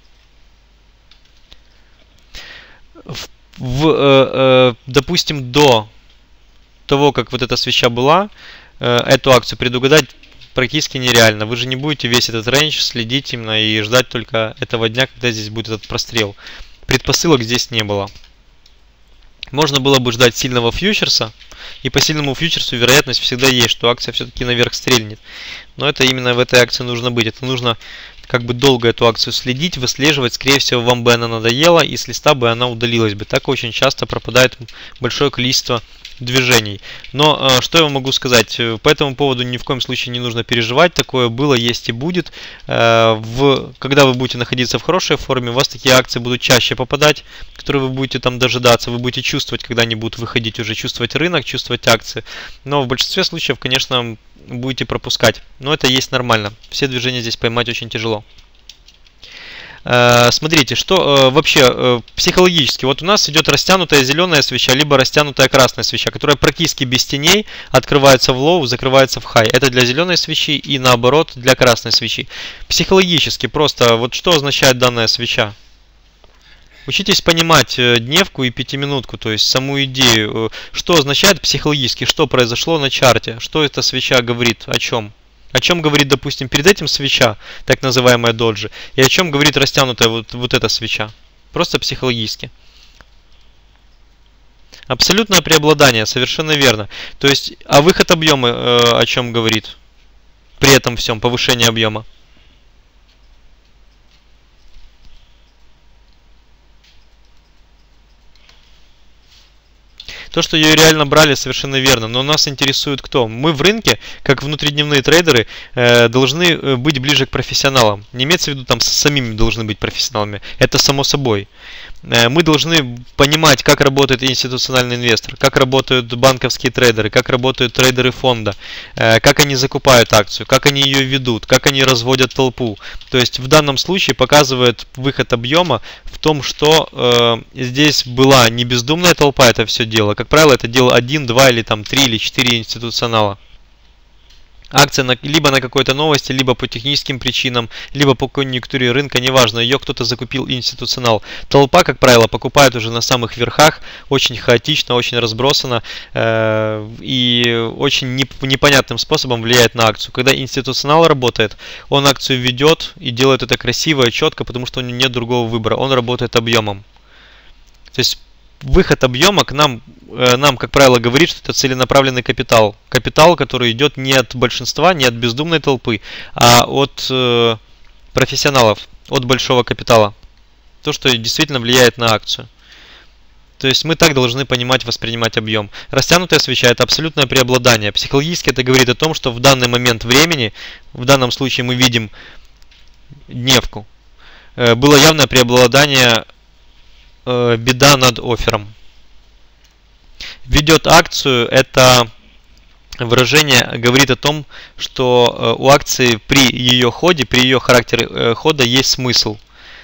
Допустим, до того, как вот эта свеча была, эту акцию предугадать практически нереально. Вы же не будете весь этот рейндж следить именно и ждать только этого дня, когда здесь будет этот прострел. Предпосылок здесь не было. Можно было бы ждать сильного фьючерса, и по сильному фьючерсу вероятность всегда есть, что акция все-таки наверх стрельнет. Но это именно в этой акции нужно быть. Это нужно как бы долго эту акцию следить, выслеживать. Скорее всего, вам бы она надоела, и с листа бы она удалилась бы. Так очень часто пропадает большое количество движений. Но что я вам могу сказать? По этому поводу ни в коем случае не нужно переживать. Такое было, есть и будет. Когда вы будете находиться в хорошей форме, у вас такие акции будут чаще попадать, которые вы будете там дожидаться. Вы будете чувствовать, когда они будут выходить, уже чувствовать рынок, чувствовать акции. Но в большинстве случаев, конечно, будете пропускать. Но это есть нормально. Все движения здесь поймать очень тяжело. Смотрите, что вообще психологически. Вот у нас идет растянутая зеленая свеча, либо растянутая красная свеча, которая практически без теней открывается в лоу, закрывается в хай. Это для зеленой свечи и наоборот для красной свечи. Психологически просто, вот что означает данная свеча? Учитесь понимать дневку и пятиминутку, то есть саму идею. Что означает психологически, что произошло на чарте, что эта свеча говорит, о чем? О чем говорит, допустим, перед этим свеча, так называемая доджи, и о чем говорит растянутая вот эта свеча. Просто психологически. Абсолютное преобладание, совершенно верно. То есть, а выход объема о чем говорит? При этом всем, повышение объема. То, что ее реально брали, совершенно верно. Но нас интересует кто? Мы в рынке, как внутридневные трейдеры, должны быть ближе к профессионалам. Не имеется в виду, там самими должны быть профессионалами. Это само собой. Мы должны понимать, как работает институциональный инвестор, как работают банковские трейдеры, как работают трейдеры фонда, как они закупают акцию, как они ее ведут, как они разводят толпу. То есть в данном случае показывает выход объема в том, что здесь была не бездумная толпа это все дело. Как правило, это дело 1, 2 или там 3 или 4 институционала. Акция либо на какой-то новости, либо по техническим причинам, либо по конъюнктуре рынка, неважно, ее кто-то закупил институционал. Толпа, как правило, покупает уже на самых верхах, очень хаотично, очень разбросано и очень непонятным способом влияет на акцию. Когда институционал работает, он акцию ведет и делает это красиво и четко, потому что у него нет другого выбора, он работает объемом. То есть выход объема к нам, как правило, говорит, что это целенаправленный капитал. Капитал, который идет не от большинства, не от бездумной толпы, а от профессионалов, от большого капитала. То, что действительно влияет на акцию. То есть мы так должны понимать, воспринимать объем. Растянутая свеча – это абсолютное преобладание. Психологически это говорит о том, что в данный момент времени, в данном случае мы видим дневку, было явное преобладание бида над оффером. Ведет акцию, это выражение говорит о том, что у акции при ее ходе, при ее характере хода есть смысл.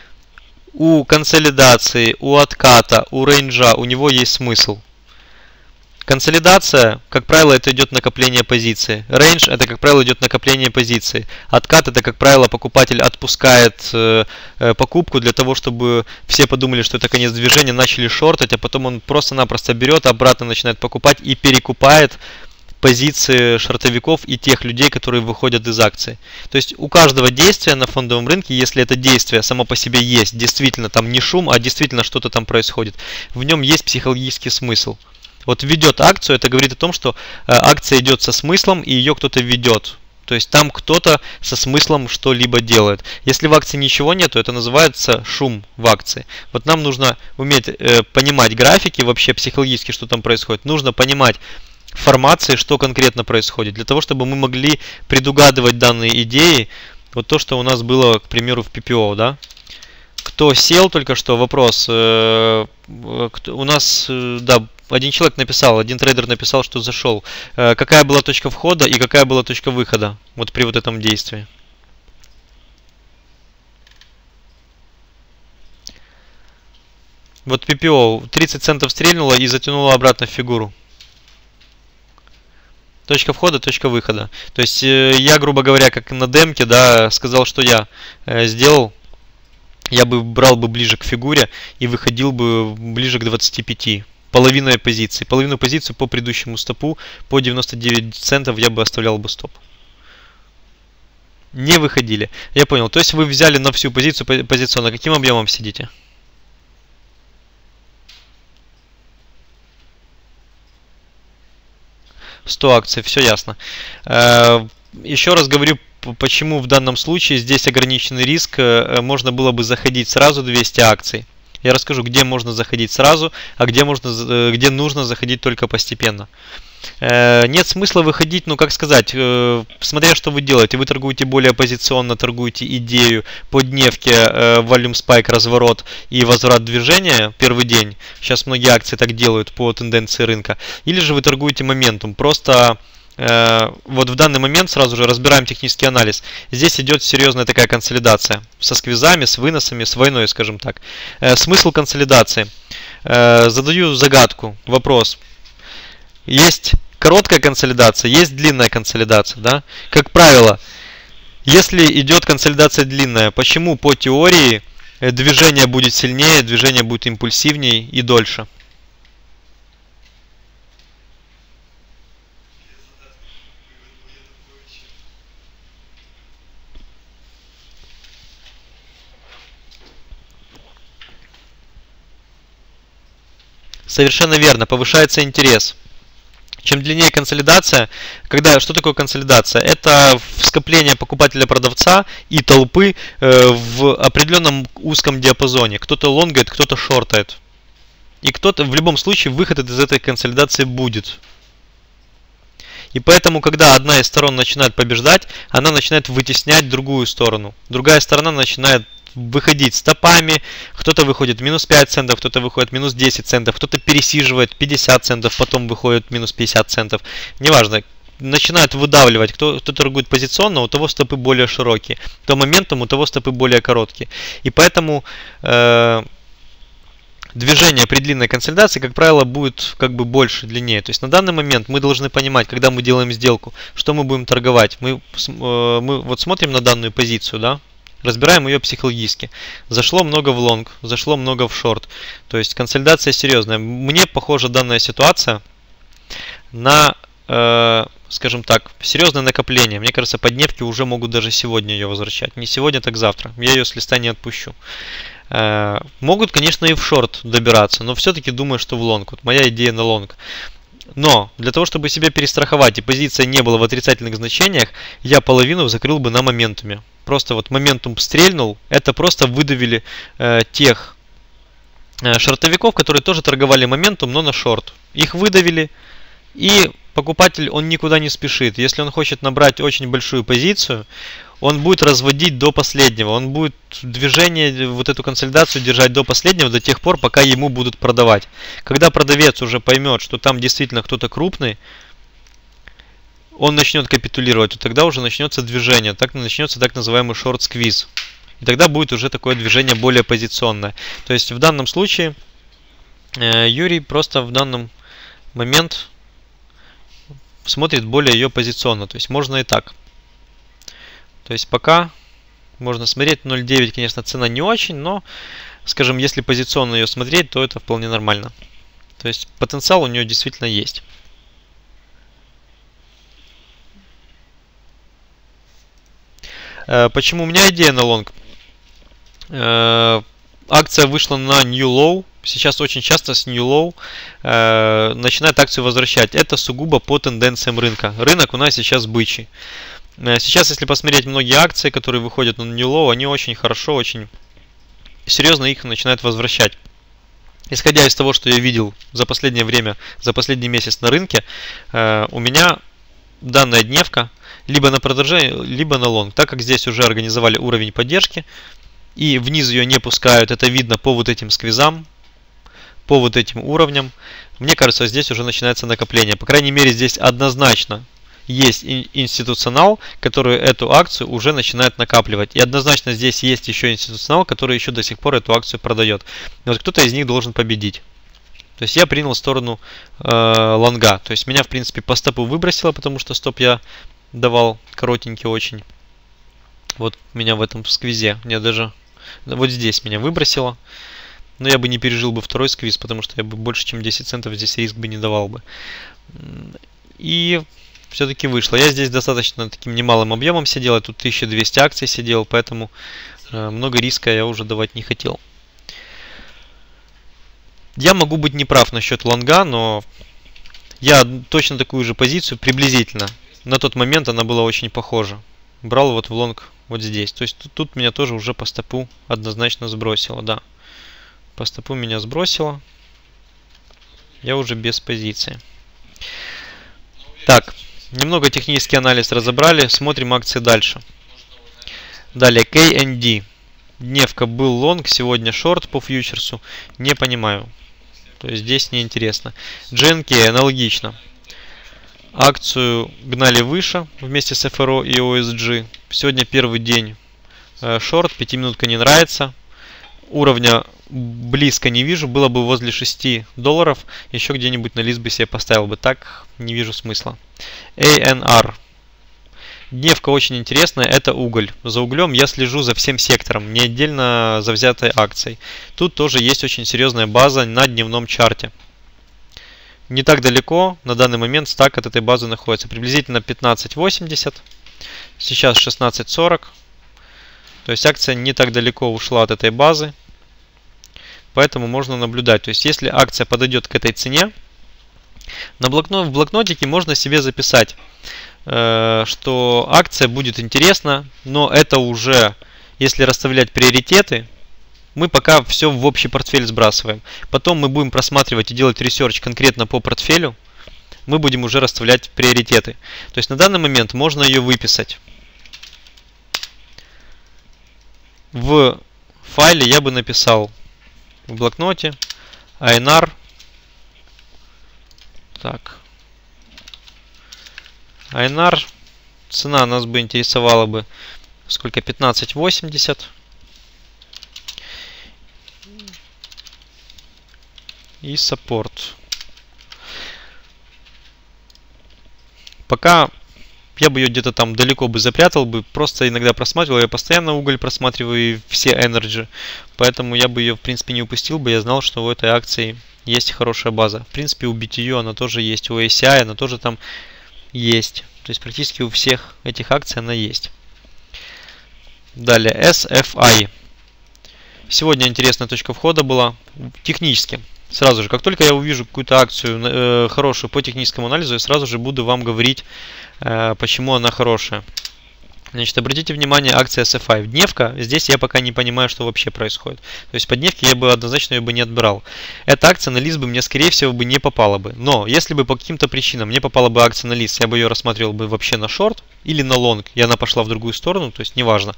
У консолидации, у отката, у рейнджа у него есть смысл. Консолидация, как правило, это идет накопление позиции. Рейндж это, как правило, идет накопление позиции. Откат это, как правило, покупатель отпускает покупку для того, чтобы все подумали, что это конец движения, начали шортать, а потом он просто-напросто берет, обратно начинает покупать и перекупает позиции шортовиков и тех людей, которые выходят из акции. То есть у каждого действия на фондовом рынке, если это действие само по себе есть, действительно там не шум, а действительно что-то там происходит, в нем есть психологический смысл. Вот ведет акцию, это говорит о том, что акция идет со смыслом и ее кто-то ведет. То есть там кто-то со смыслом что-либо делает. Если в акции ничего нет, то это называется шум в акции. Вот нам нужно уметь понимать графики, вообще психологически, что там происходит. Нужно понимать формации, что конкретно происходит, для того, чтобы мы могли предугадывать данные идеи. Вот то, что у нас было, к примеру, в PPO, да? Кто сел только что, вопрос. У нас, да, один человек написал, один трейдер написал, что зашел. Какая была точка входа и какая была точка выхода вот при вот этом действии? Вот PPO 30 центов стрельнула и затянула обратно в фигуру. Точка входа, точка выхода. То есть я, грубо говоря, как на демке, да, сказал, что я сделал. Я бы брал бы ближе к фигуре и выходил бы ближе к 25. Половиной позиции. Половину позицию по предыдущему стопу, по 99 центов я бы оставлял бы стоп. Не выходили. Я понял. То есть вы взяли на всю позицию позиционно. Каким объемом сидите? «100 акций». Все ясно. Еще раз говорю, почему в данном случае здесь ограниченный риск. Можно было бы заходить сразу 200 акций. Я расскажу, где можно заходить сразу, а где нужно заходить только постепенно. Нет смысла выходить, ну как сказать, смотря что вы делаете. Вы торгуете более позиционно, торгуете идею по дневке, volume spike, разворот и возврат движения первый день. Сейчас многие акции так делают по тенденции рынка. Или же вы торгуете моментум. Просто вот в данный момент сразу же разбираем технический анализ. Здесь идет серьезная такая консолидация со сквизами, с выносами, с войной, скажем так. Смысл консолидации. Задаю загадку, вопрос. Есть короткая консолидация, есть длинная консолидация, да? Как правило, если идет консолидация длинная, почему по теории движение будет сильнее, движение будет импульсивнее и дольше? Совершенно верно, повышается интерес. Чем длиннее консолидация, что такое консолидация? Это скопление покупателя-продавца и толпы в определенном узком диапазоне. Кто-то лонгает, кто-то шортает. И кто-то, в любом случае, выход из этой консолидации будет. И поэтому, когда одна из сторон начинает побеждать, она начинает вытеснять другую сторону. Другая сторона начинает выходить стопами, кто-то выходит минус 5 центов, кто-то выходит минус 10 центов, кто-то пересиживает 50 центов, потом выходит минус 50 центов. Неважно, начинают выдавливать, кто торгует позиционно, у того стопы более широкие, то моментом у того стопы более короткие. И поэтому движение при длинной консолидации, как правило, будет как бы больше, длиннее. То есть на данный момент мы должны понимать, когда мы делаем сделку, что мы будем торговать. Мы вот смотрим на данную позицию, да, разбираем ее психологически. Зашло много в лонг, зашло много в шорт. То есть консолидация серьезная. Мне похожа данная ситуация на, скажем так, серьезное накопление. Мне кажется, поддневки уже могут даже сегодня ее возвращать. Не сегодня, так завтра. Я ее с листа не отпущу. Могут, конечно, и в шорт добираться, но все-таки думаю, что в лонг. Вот моя идея на лонг. Но для того, чтобы себя перестраховать и позиция не была в отрицательных значениях, я половину закрыл бы на моментуме. Просто вот моментум стрельнул, это просто выдавили тех шортовиков, которые тоже торговали моментум, но на шорт. Их выдавили, и покупатель, он никуда не спешит. Если он хочет набрать очень большую позицию, он будет разводить до последнего. Он будет движение, вот эту консолидацию держать до последнего, до тех пор, пока ему будут продавать. Когда продавец уже поймет, что там действительно кто-то крупный, он начнет капитулировать, и тогда уже начнется движение. Так начнется так называемый шорт-сквиз. И тогда будет уже такое движение более позиционное. То есть в данном случае Юрий просто в данный момент смотрит более ее позиционно. То есть можно и так. То есть пока можно смотреть 0.9, конечно, цена не очень, но, скажем, если позиционно ее смотреть, то это вполне нормально. То есть потенциал у нее действительно есть. Почему у меня идея на лонг? Акция вышла на New Low. Сейчас очень часто с New Low начинает акцию возвращать. Это сугубо по тенденциям рынка. Рынок у нас сейчас бычий. Сейчас, если посмотреть многие акции, которые выходят на New Low, они очень хорошо, очень серьезно их начинают возвращать. Исходя из того, что я видел за последнее время, за последний месяц на рынке, у меня данная дневка либо на продолжение, либо на лонг. Так как здесь уже организовали уровень поддержки и вниз ее не пускают, это видно по вот этим сквизам, по вот этим уровням. Мне кажется, здесь уже начинается накопление. По крайней мере, здесь однозначно есть институционал, который эту акцию уже начинает накапливать. И однозначно здесь есть еще институционал, который еще до сих пор эту акцию продает. И вот кто-то из них должен победить. То есть я принял сторону лонга. То есть меня, в принципе, по стопу выбросило, потому что стоп я давал коротенький очень. Вот меня в этом сквизе. Мне даже вот здесь меня выбросило. Но я бы не пережил бы второй сквиз, потому что я бы больше, чем 10 центов здесь риск бы не давал бы. И все-таки вышло. Я здесь достаточно таким немалым объемом сидел. Я тут 1200 акций сидел, поэтому много риска я уже давать не хотел. Я могу быть неправ насчет лонга, но я точно такую же позицию приблизительно. На тот момент она была очень похожа. Брал вот в лонг вот здесь. То есть тут меня тоже уже по стопу однозначно сбросило. Да. По стопу меня сбросило. Я уже без позиции. Так. Немного технический анализ разобрали. Смотрим акции дальше. Далее KND. Дневка был лонг, сегодня шорт по фьючерсу. Не понимаю. То есть здесь неинтересно. GNK аналогично. Акцию гнали выше вместе с FRO и OSG. Сегодня первый день шорт. 5-минутка не нравится. Уровня близко не вижу. Было бы возле $6. Еще где-нибудь на лист бы себе поставил бы. Так не вижу смысла. ANR. Дневка очень интересная. Это уголь. За углем я слежу за всем сектором. Не отдельно за взятой акцией. Тут тоже есть очень серьезная база на дневном чарте. Не так далеко на данный момент стак от этой базы находится. Приблизительно 15.80. Сейчас 16.40. То есть акция не так далеко ушла от этой базы. Поэтому можно наблюдать. То есть если акция подойдет к этой цене, в блокнотике можно себе записать, что акция будет интересна, но это уже, если расставлять приоритеты, мы пока все в общий портфель сбрасываем. Потом мы будем просматривать и делать ресерч конкретно по портфелю. Мы будем уже расставлять приоритеты. То есть на данный момент можно ее выписать. В файле я бы написал в блокноте ANR. Так. ANR. Цена нас бы интересовала бы сколько? 15.80. и саппорт. Пока я бы ее где-то там далеко бы запрятал бы, просто иногда просматривал. Я постоянно уголь просматриваю и все Energy. Поэтому я бы ее, в принципе, не упустил бы. Я знал, что у этой акции есть хорошая база. В принципе, у BTU она тоже есть, у ACI она тоже там есть. То есть практически у всех этих акций она есть. Далее, SFI. Сегодня интересная точка входа была. Технически. Сразу же, как только я увижу какую-то акцию хорошую по техническому анализу, я сразу же буду вам говорить, почему она хорошая. Значит, обратите внимание, акция SFI. Дневка, здесь я пока не понимаю, что вообще происходит. То есть по дневке я бы однозначно ее бы не отбирал. Эта акция на лист бы мне, скорее всего, бы не попала бы. Но если бы по каким-то причинам мне попала бы акция на лист, я бы ее рассматривал бы вообще на шорт или на лонг, и она пошла в другую сторону, то есть неважно.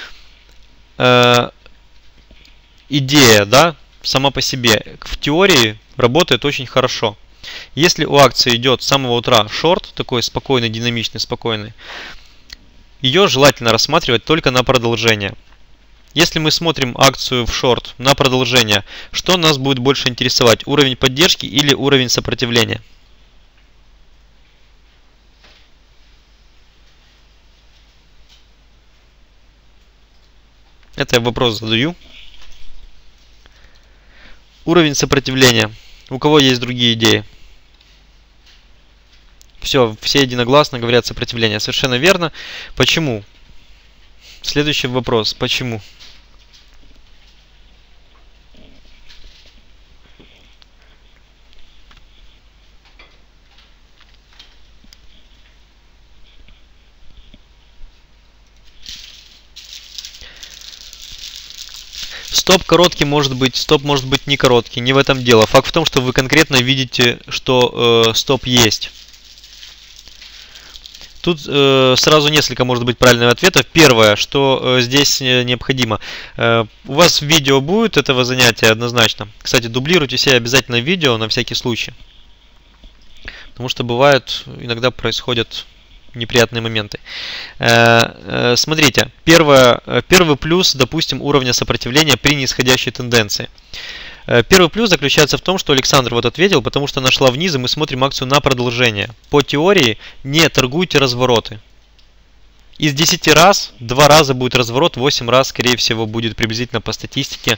Идея, да, сама по себе в теории работает очень хорошо. Если у акции идет с самого утра шорт, такой спокойный, динамичный, спокойный, ее желательно рассматривать только на продолжение. Если мы смотрим акцию в шорт на продолжение, что нас будет больше интересовать? Уровень поддержки или уровень сопротивления? Это я вопрос задаю. Уровень сопротивления. У кого есть другие идеи? Все единогласно говорят сопротивление. Совершенно верно. Почему? Следующий вопрос. Почему? Стоп короткий может быть, стоп может быть не короткий, не в этом дело. Факт в том, что вы конкретно видите, что стоп есть. Тут сразу несколько может быть правильных ответов. Первое, что здесь необходимо. У вас видео будет этого занятия однозначно. Кстати, дублируйте себе обязательно видео на всякий случай. Потому что бывает, иногда происходят неприятные моменты. Смотрите, первый плюс, допустим, уровня сопротивления при нисходящей тенденции. Первый плюс заключается в том, что Александр вот ответил, потому что она шла вниз, и мы смотрим акцию на продолжение. По теории не торгуйте развороты. Из 10 раз, 2 раза будет разворот, 8 раз, скорее всего, будет приблизительно по статистике.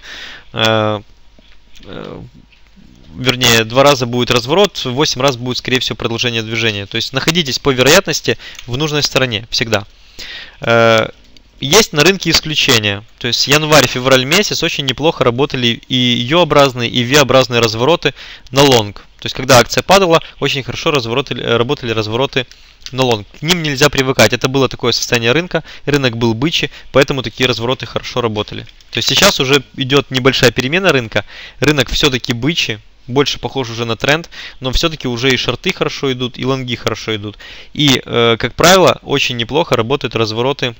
Вернее, 2 раза будет разворот, 8 раз будет, скорее всего, продолжение движения. То есть находитесь по вероятности в нужной стороне всегда. Есть на рынке исключения. То есть январь-февраль месяц очень неплохо работали и U-образные, и V-образные развороты на лонг. То есть когда акция падала, очень хорошо работали развороты на лонг. К ним нельзя привыкать. Это было такое состояние рынка. Рынок был бычий, поэтому такие развороты хорошо работали. То есть сейчас уже идет небольшая перемена рынка. Рынок все-таки бычий. Больше похож уже на тренд, но все-таки уже и шорты хорошо идут, и лонги хорошо идут. И, как правило, очень неплохо работают развороты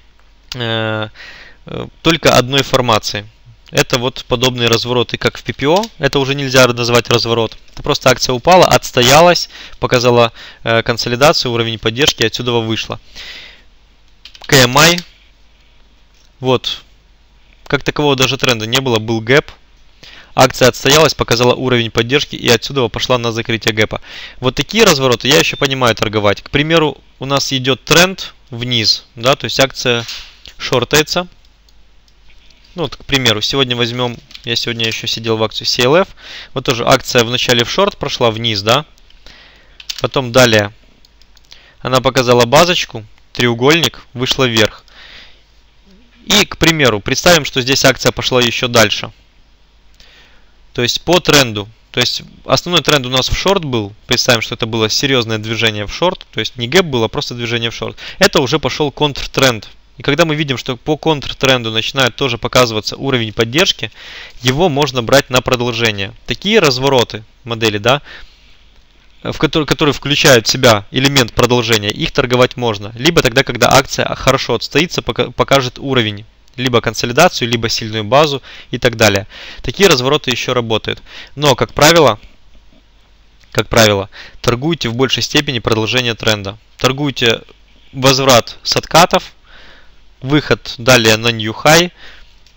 только одной формации. Это вот подобные развороты, как в PPO. Это уже нельзя назвать разворот. Это просто акция упала, отстоялась, показала консолидацию, уровень поддержки, и отсюда вышла. KMI. Вот. Как такового даже тренда не было, был гэп. Акция отстоялась, показала уровень поддержки и отсюда пошла на закрытие гэпа. Вот такие развороты я еще понимаю торговать. К примеру, у нас идет тренд вниз, да, то есть акция шортается. Ну, вот, к примеру, сегодня возьмем, я сегодня еще сидел в акцию CLF. Вот тоже акция вначале в шорт прошла вниз, да. Потом далее она показала базочку, треугольник, вышла вверх. И, к примеру, представим, что здесь акция пошла еще дальше. То есть по тренду. То есть основной тренд у нас в шорт был. Представим, что это было серьезное движение в шорт. То есть не гэп было, а просто движение в шорт. Это уже пошел контртренд. И когда мы видим, что по контртренду начинает тоже показываться уровень поддержки, его можно брать на продолжение. Такие развороты модели, да, которые включают в себя элемент продолжения, их торговать можно. Либо тогда, когда акция хорошо отстоится, покажет уровень. Либо консолидацию, либо сильную базу и так далее. Такие развороты еще работают. Но, как правило, торгуйте в большей степени продолжение тренда. Торгуйте возврат с откатов, выход далее на new high,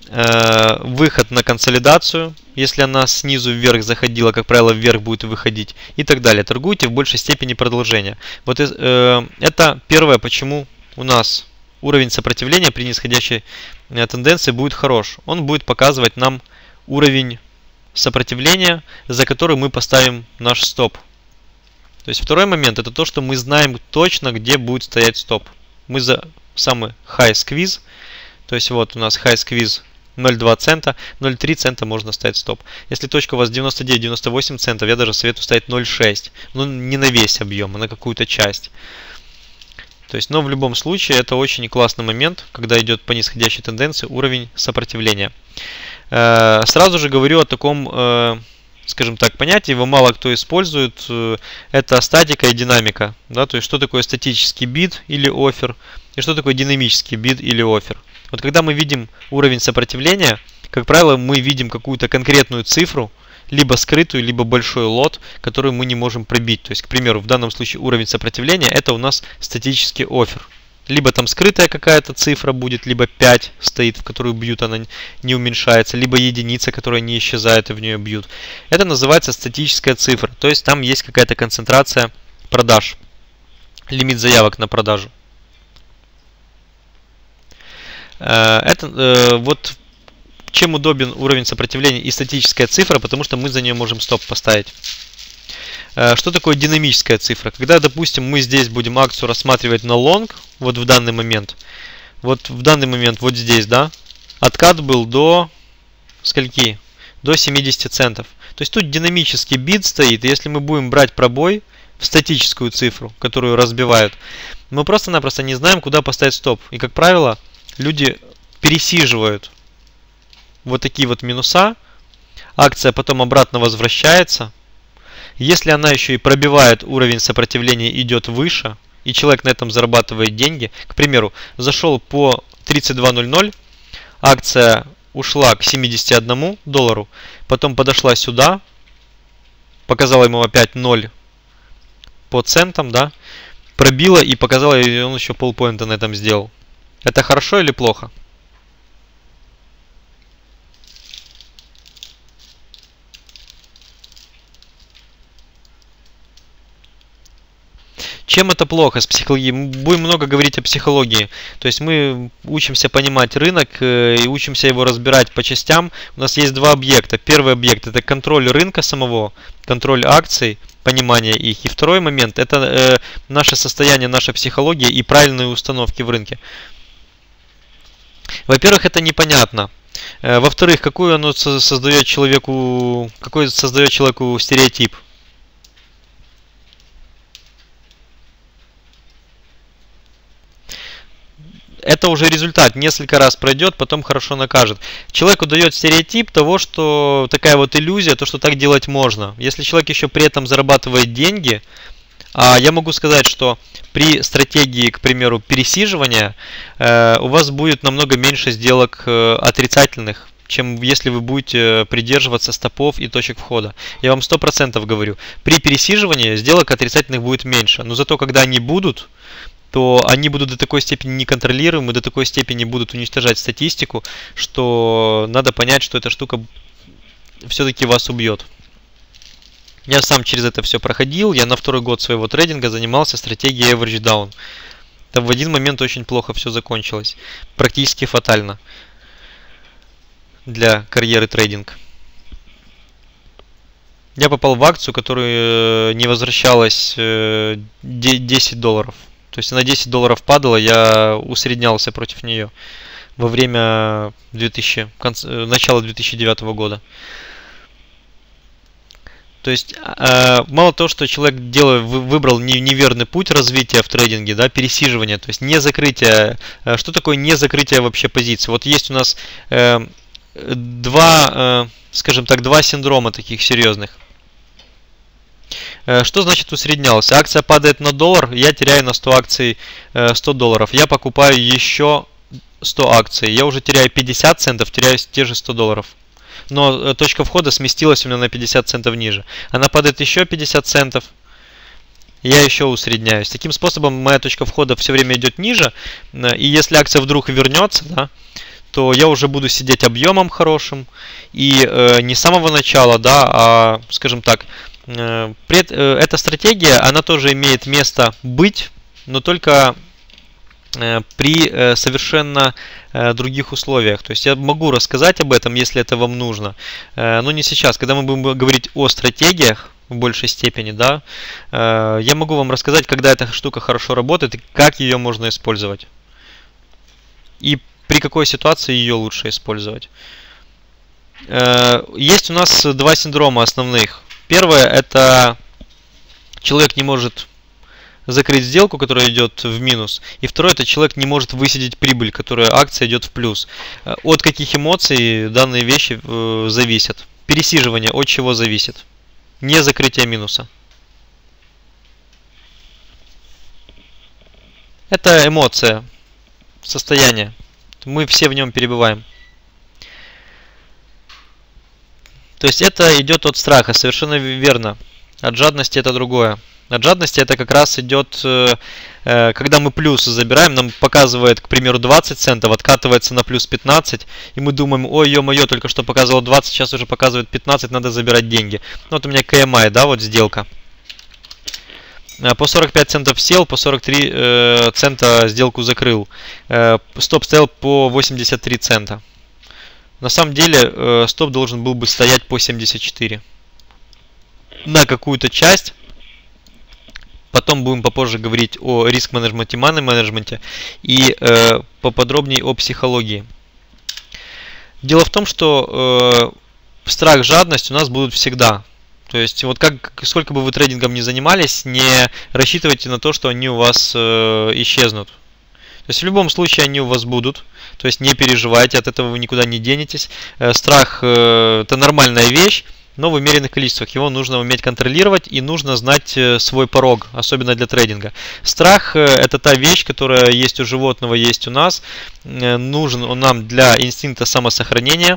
выход на консолидацию, если она снизу вверх заходила, как правило, вверх будет выходить и так далее. Торгуйте в большей степени продолжения. Вот это первое, почему у нас уровень сопротивления при нисходящей тенденции будет хорош. Он будет показывать нам уровень сопротивления, за который мы поставим наш стоп. То есть второй момент, это то, что мы знаем точно, где будет стоять стоп. Мы за самый high squeeze, то есть вот у нас high squeeze 0,2 цента, 0,3 цента можно ставить стоп. Если точка у вас 99-98 центов, я даже советую ставить 0,6. Но не на весь объем, а на какую-то часть. То есть, но в любом случае, это очень классный момент, когда идет по нисходящей тенденции уровень сопротивления. Сразу же говорю о таком, скажем так, понятии, его мало кто использует. Это статика и динамика. Да? То есть, что такое статический бид или оффер, и что такое динамический бид или оффер. Вот когда мы видим уровень сопротивления, как правило, мы видим какую-то конкретную цифру, либо скрытую, либо большой лот, который мы не можем пробить. То есть, к примеру, в данном случае уровень сопротивления это у нас статический оффер. Либо там скрытая какая-то цифра будет, либо 5 стоит, в которую бьют, она не уменьшается, либо единица, которая не исчезает и в нее бьют. Это называется статическая цифра. То есть там есть какая-то концентрация продаж, лимит заявок на продажу. Вот чем удобен уровень сопротивления и статическая цифра, потому что мы за нее можем стоп поставить. Что такое динамическая цифра? Когда, допустим, мы здесь будем акцию рассматривать на лонг, вот в данный момент, вот здесь, да, откат был до скольки? До 70 центов. То есть тут динамический бид стоит, и если мы будем брать пробой в статическую цифру, которую разбивают, мы просто-напросто не знаем, куда поставить стоп. И, как правило, люди пересиживают вот такие вот минуса, акция потом обратно возвращается. Если она еще и пробивает уровень сопротивления, идет выше, и человек на этом зарабатывает деньги, к примеру, зашел по 32.00, акция ушла к 71 доллару, потом подошла сюда, показала ему опять 0 по центам, да, пробила и показала, и он еще полпоинта на этом сделал. Это хорошо или плохо? Чем это плохо с психологией? Мы будем много говорить о психологии. То есть мы учимся понимать рынок и учимся его разбирать по частям. У нас есть два объекта. Первый объект это контроль рынка самого, контроль акций, понимание их. И второй момент это наше состояние, наша психология и правильные установки в рынке. Во-первых, это непонятно. Во-вторых, какой создает человеку стереотип? Это уже результат, несколько раз пройдет, потом хорошо накажет. Человеку дает стереотип того, что такая вот иллюзия, то, что так делать можно. Если человек еще при этом зарабатывает деньги, я могу сказать, что при стратегии, к примеру, пересиживания, у вас будет намного меньше сделок отрицательных, чем если вы будете придерживаться стопов и точек входа. Я вам 100% говорю, при пересиживании сделок отрицательных будет меньше, но зато когда они будут, то они будут до такой степени неконтролируемы, до такой степени будут уничтожать статистику, что надо понять, что эта штука все-таки вас убьет. Я сам через это все проходил, я на второй год своего трейдинга занимался стратегией Average Down. Там в один момент очень плохо все закончилось, практически фатально для карьеры трейдинг. Я попал в акцию, которая не возвращалась 10 долларов. То есть она 10 долларов падала, я усреднялся против нее во время начала 2009 года. То есть мало того, что человек выбрал неверный путь развития в трейдинге, да, пересиживания, то есть не закрытие. Что такое не закрытие вообще позиций? Вот есть у нас скажем так, два синдрома таких серьезных. Что значит усреднялся? Акция падает на доллар, я теряю на 100 акций 100 долларов. Я покупаю еще 100 акций. Я уже теряю 50 центов, теряю те же 100 долларов. Но точка входа сместилась у меня на 50 центов ниже. Она падает еще 50 центов. Я еще усредняюсь. Таким способом моя точка входа все время идет ниже. И если акция вдруг вернется, да, то я уже буду сидеть объемом хорошим. И не с самого начала, да, а, скажем так, эта стратегия, она тоже имеет место быть, но только при совершенно других условиях. То есть я могу рассказать об этом, если это вам нужно, но не сейчас. Когда мы будем говорить о стратегиях в большей степени, да, я могу вам рассказать, когда эта штука хорошо работает и как ее можно использовать. И при какой ситуации ее лучше использовать. Есть у нас два синдрома основных. Первое — это человек не может закрыть сделку, которая идет в минус. И второе — это человек не может высидеть прибыль, которая акция идет в плюс. От каких эмоций данные вещи зависят? Пересиживание от чего зависит? Не закрытие минуса. Это эмоция, состояние. Мы все в нем перебываем. То есть это идет от страха, совершенно верно. От жадности это другое. От жадности это как раз идет, когда мы плюс забираем, нам показывает, к примеру, 20 центов, откатывается на плюс 15, и мы думаем, ой, ё-моё, только что показывал 20, сейчас уже показывает 15, надо забирать деньги. Ну, вот у меня KMI, да, вот сделка. По 45 центов сел, по 43 цента сделку закрыл. Стоп стоял по 83 цента. На самом деле стоп должен был бы стоять по 74. На какую-то часть. Потом будем попозже говорить о риск-менеджменте, мани-менеджменте и поподробнее о психологии. Дело в том, что страх, жадность у нас будут всегда. То есть, вот сколько бы вы трейдингом ни занимались, не рассчитывайте на то, что они у вас исчезнут. То есть, в любом случае они у вас будут. То есть, не переживайте, от этого вы никуда не денетесь. Страх это нормальная вещь, но в умеренных количествах. Его нужно уметь контролировать и нужно знать свой порог, особенно для трейдинга. Страх это та вещь, которая есть у животного, есть у нас. Нужен он нам для инстинкта самосохранения.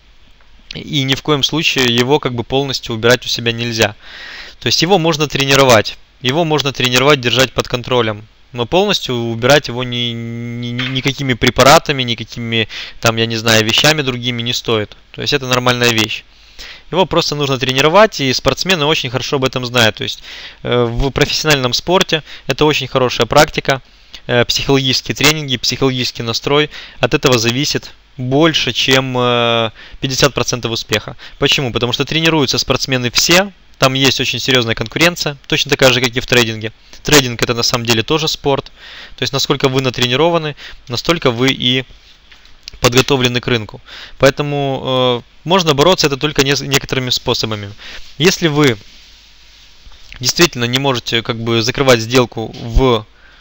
И ни в коем случае его как бы полностью убирать у себя нельзя. То есть его можно тренировать. Его можно тренировать, держать под контролем. Но полностью убирать его никакими препаратами, никакими там, я не знаю, вещами другими не стоит. То есть это нормальная вещь. Его просто нужно тренировать, и спортсмены очень хорошо об этом знают. То есть в профессиональном спорте это очень хорошая практика. Психологические тренинги, психологический настрой. От этого зависит больше, чем 50% успеха. Почему? Потому что тренируются спортсмены все. Там есть очень серьезная конкуренция, точно такая же, как и в трейдинге. Трейдинг это на самом деле тоже спорт. То есть насколько вы натренированы, настолько вы и подготовлены к рынку. Поэтому можно бороться это только некоторыми способами. Если вы действительно не можете как бы закрывать сделку в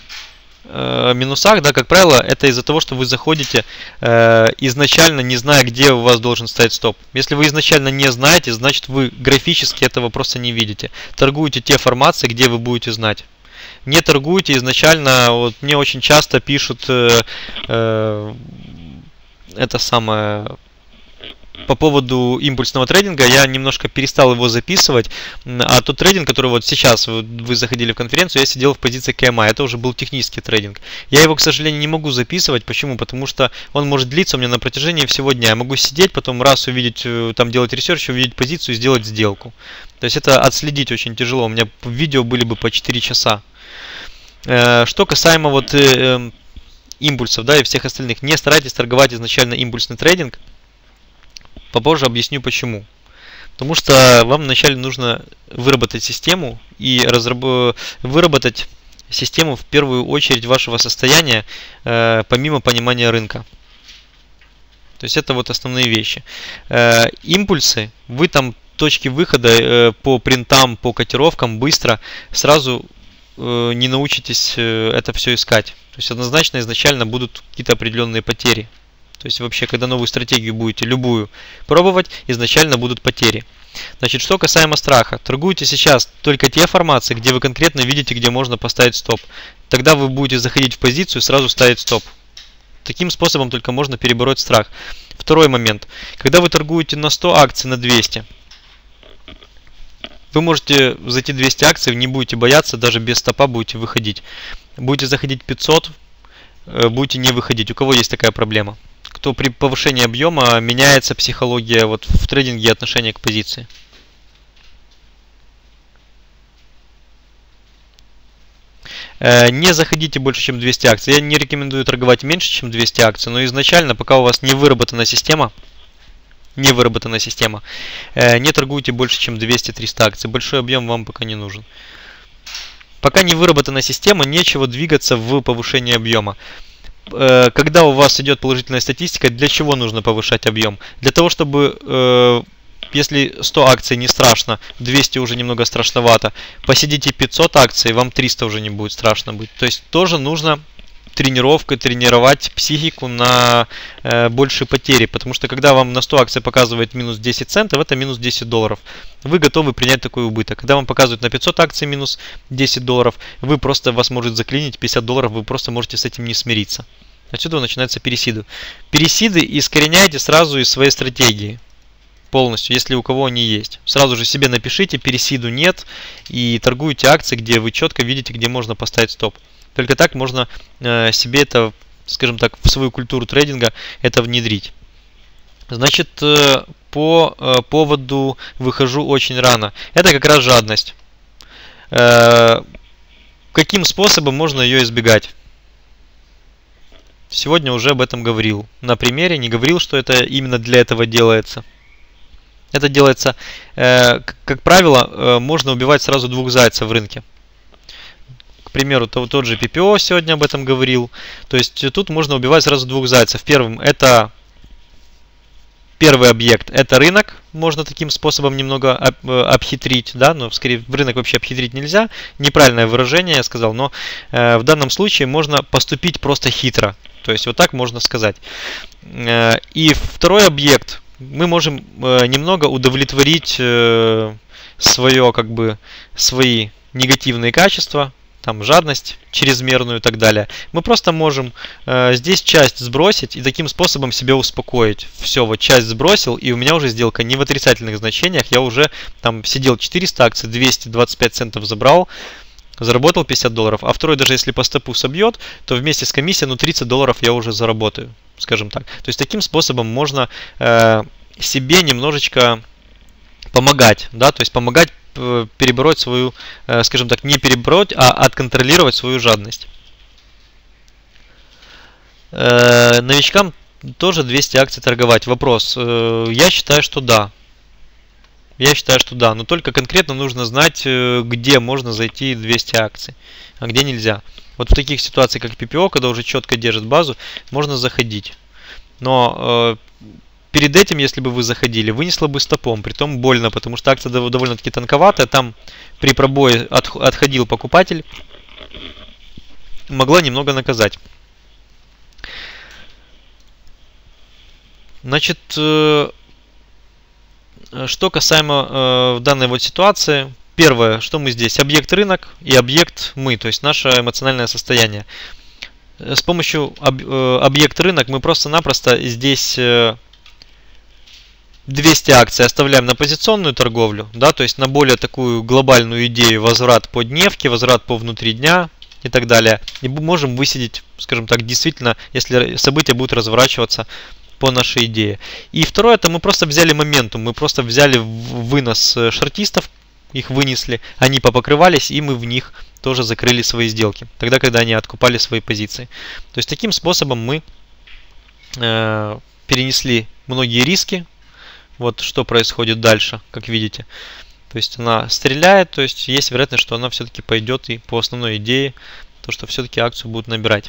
минусах, да, как правило, это из-за того, что вы заходите изначально не зная, где у вас должен стоять стоп. Если вы изначально не знаете, значит вы графически этого просто не видите. Торгуйте те формации, где вы будете знать. Не торгуйте изначально. Вот мне очень часто пишут это самое по поводу импульсного трейдинга. Я немножко перестал его записывать. А тот трейдинг, который вот сейчас вы заходили в конференцию, я сидел в позиции KMI. Это уже был технический трейдинг. Я его, к сожалению, не могу записывать. Почему? Потому что он может длиться у меня на протяжении всего дня. Я могу сидеть, потом раз увидеть, там делать ресерч, увидеть позицию и сделать сделку. То есть это отследить очень тяжело. У меня видео были бы по 4 часа. Что касаемо вот импульсов, да, и всех остальных, не старайтесь торговать изначально импульсный трейдинг. Попозже объясню почему. Потому что вам вначале нужно выработать систему и выработать систему в первую очередь вашего состояния, помимо понимания рынка. То есть это вот основные вещи. Импульсы, вы там точки выхода по принтам, по котировкам быстро сразу не научитесь это все искать. То есть однозначно изначально будут какие-то определенные потери. То есть вообще, когда новую стратегию будете любую пробовать, изначально будут потери. Значит, что касаемо страха. Торгуйте сейчас только те формации, где вы конкретно видите, где можно поставить стоп. Тогда вы будете заходить в позицию и сразу ставить стоп. Таким способом только можно перебороть страх. Второй момент. Когда вы торгуете на 100 акций, на 200, вы можете зайти 200 акций, не будете бояться, даже без стопа будете выходить. Будете заходить 500, будете не выходить. У кого есть такая проблема? кто при повышении объема меняется психология вот в трейдинге и отношение к позиции. Не заходите больше, чем 200 акций. Я не рекомендую торговать меньше, чем 200 акций, но изначально, пока у вас не выработана система, не торгуйте больше, чем 200-300 акций. Большой объем вам пока не нужен. Пока не выработана система, нечего двигаться в повышении объема. Когда у вас идет положительная статистика, для чего нужно повышать объем? Для того, чтобы, если 100 акций не страшно, 200 уже немного страшновато, посидите 500 акций, вам 300 уже не будет страшно быть. То есть тоже нужно тренировать психику на большие потери, потому что когда вам на 100 акций показывает минус 10 центов, это минус 10 долларов. Вы готовы принять такой убыток. Когда вам показывают на 500 акций минус 10 долларов, вас может заклинить 50 долларов, вы просто можете с этим не смириться. Отсюда начинаются пересиды. Пересиды искореняйте сразу из своей стратегии. Полностью, если у кого они есть. Сразу же себе напишите, пересиду нет, и торгуйте акции, где вы четко видите, где можно поставить стоп. Только так можно себе это, скажем так, в свою культуру трейдинга это внедрить. Значит, по поводу выхожу очень рано. Это как раз жадность. Каким способом можно ее избегать? Сегодня уже об этом говорил. На примере не говорил, что это именно для этого делается. Это делается, как правило, можно убивать сразу двух зайцев в рынке. К примеру, тот же PPO сегодня об этом говорил. То есть тут можно убивать сразу двух зайцев. Первый объект это рынок. Можно таким способом немного обхитрить. Да? Но скорее в рынок вообще обхитрить нельзя. Неправильное выражение я сказал. Но в данном случае можно поступить просто хитро. То есть вот так можно сказать. И второй объект. Мы можем немного удовлетворить свои негативные качества, там жадность чрезмерную и так далее. Мы просто можем здесь часть сбросить и таким способом себя успокоить. Все, вот часть сбросил, и у меня уже сделка не в отрицательных значениях. Я уже там сидел 400 акций, 225 центов забрал, заработал 50 долларов. А второй, даже если по стопу собьет, то вместе с комиссией 30 долларов я уже заработаю, скажем так. То есть таким способом можно себе немножечко помогать, да, то есть помогать перебороть свою, скажем так, не перебороть, а отконтролировать свою жадность. Новичкам тоже 200 акций торговать. Вопрос. Я считаю, что да. Но только конкретно нужно знать, где можно зайти 200 акций, а где нельзя. Вот в таких ситуациях, как PPO, когда уже четко держит базу, можно заходить. Но перед этим, если бы вы заходили, вынесло бы стопом, притом больно, потому что акция довольно-таки тонковатая. Там при пробое отходил покупатель, могла немного наказать. Значит, что касаемо данной вот ситуации. Первое, что мы здесь? Объект рынок и объект мы, то есть наше эмоциональное состояние. С помощью объект рынок мы просто-напросто здесь 200 акций оставляем на позиционную торговлю, да, то есть на более такую глобальную идею возврат по дневке, возврат по внутри дня и так далее. И можем высидеть, скажем так, действительно, если события будут разворачиваться по нашей идее. И второе, это мы просто взяли моментум, мы просто взяли вынос шортистов, их вынесли, они попокрывались, и мы в них тоже закрыли свои сделки, тогда, когда они откупали свои позиции. То есть таким способом мы перенесли многие риски. Вот что происходит дальше, как видите. То есть она стреляет, то есть есть вероятность, что она все-таки пойдет и по основной идее, то что все-таки акцию будут набирать.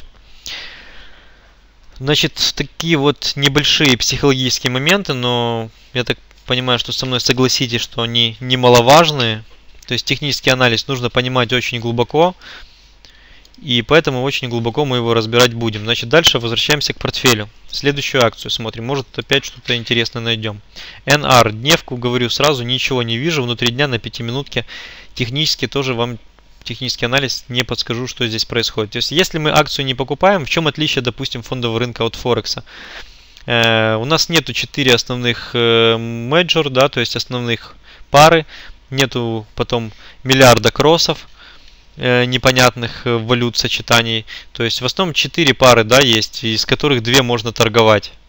Значит, такие вот небольшие психологические моменты, но я так понимаю, что со мной согласитесь, что они немаловажные. То есть технический анализ нужно понимать очень глубоко, и поэтому очень глубоко мы его разбирать будем. Значит, дальше возвращаемся к портфелю. Следующую акцию смотрим, может опять что-то интересное найдем. NR, дневку, говорю сразу, ничего не вижу, внутри дня на 5 минутке. Технически тоже вам технический анализ не подскажу, что здесь происходит. То есть, если мы акцию не покупаем, в чем отличие, допустим, фондового рынка от Форекса? У нас нету 4 основных мейджор, да, то есть основных пары, нету потом миллиарда кроссов, непонятных валют сочетаний. То есть в основном 4 пары, да, есть, из которых 2 можно торговать.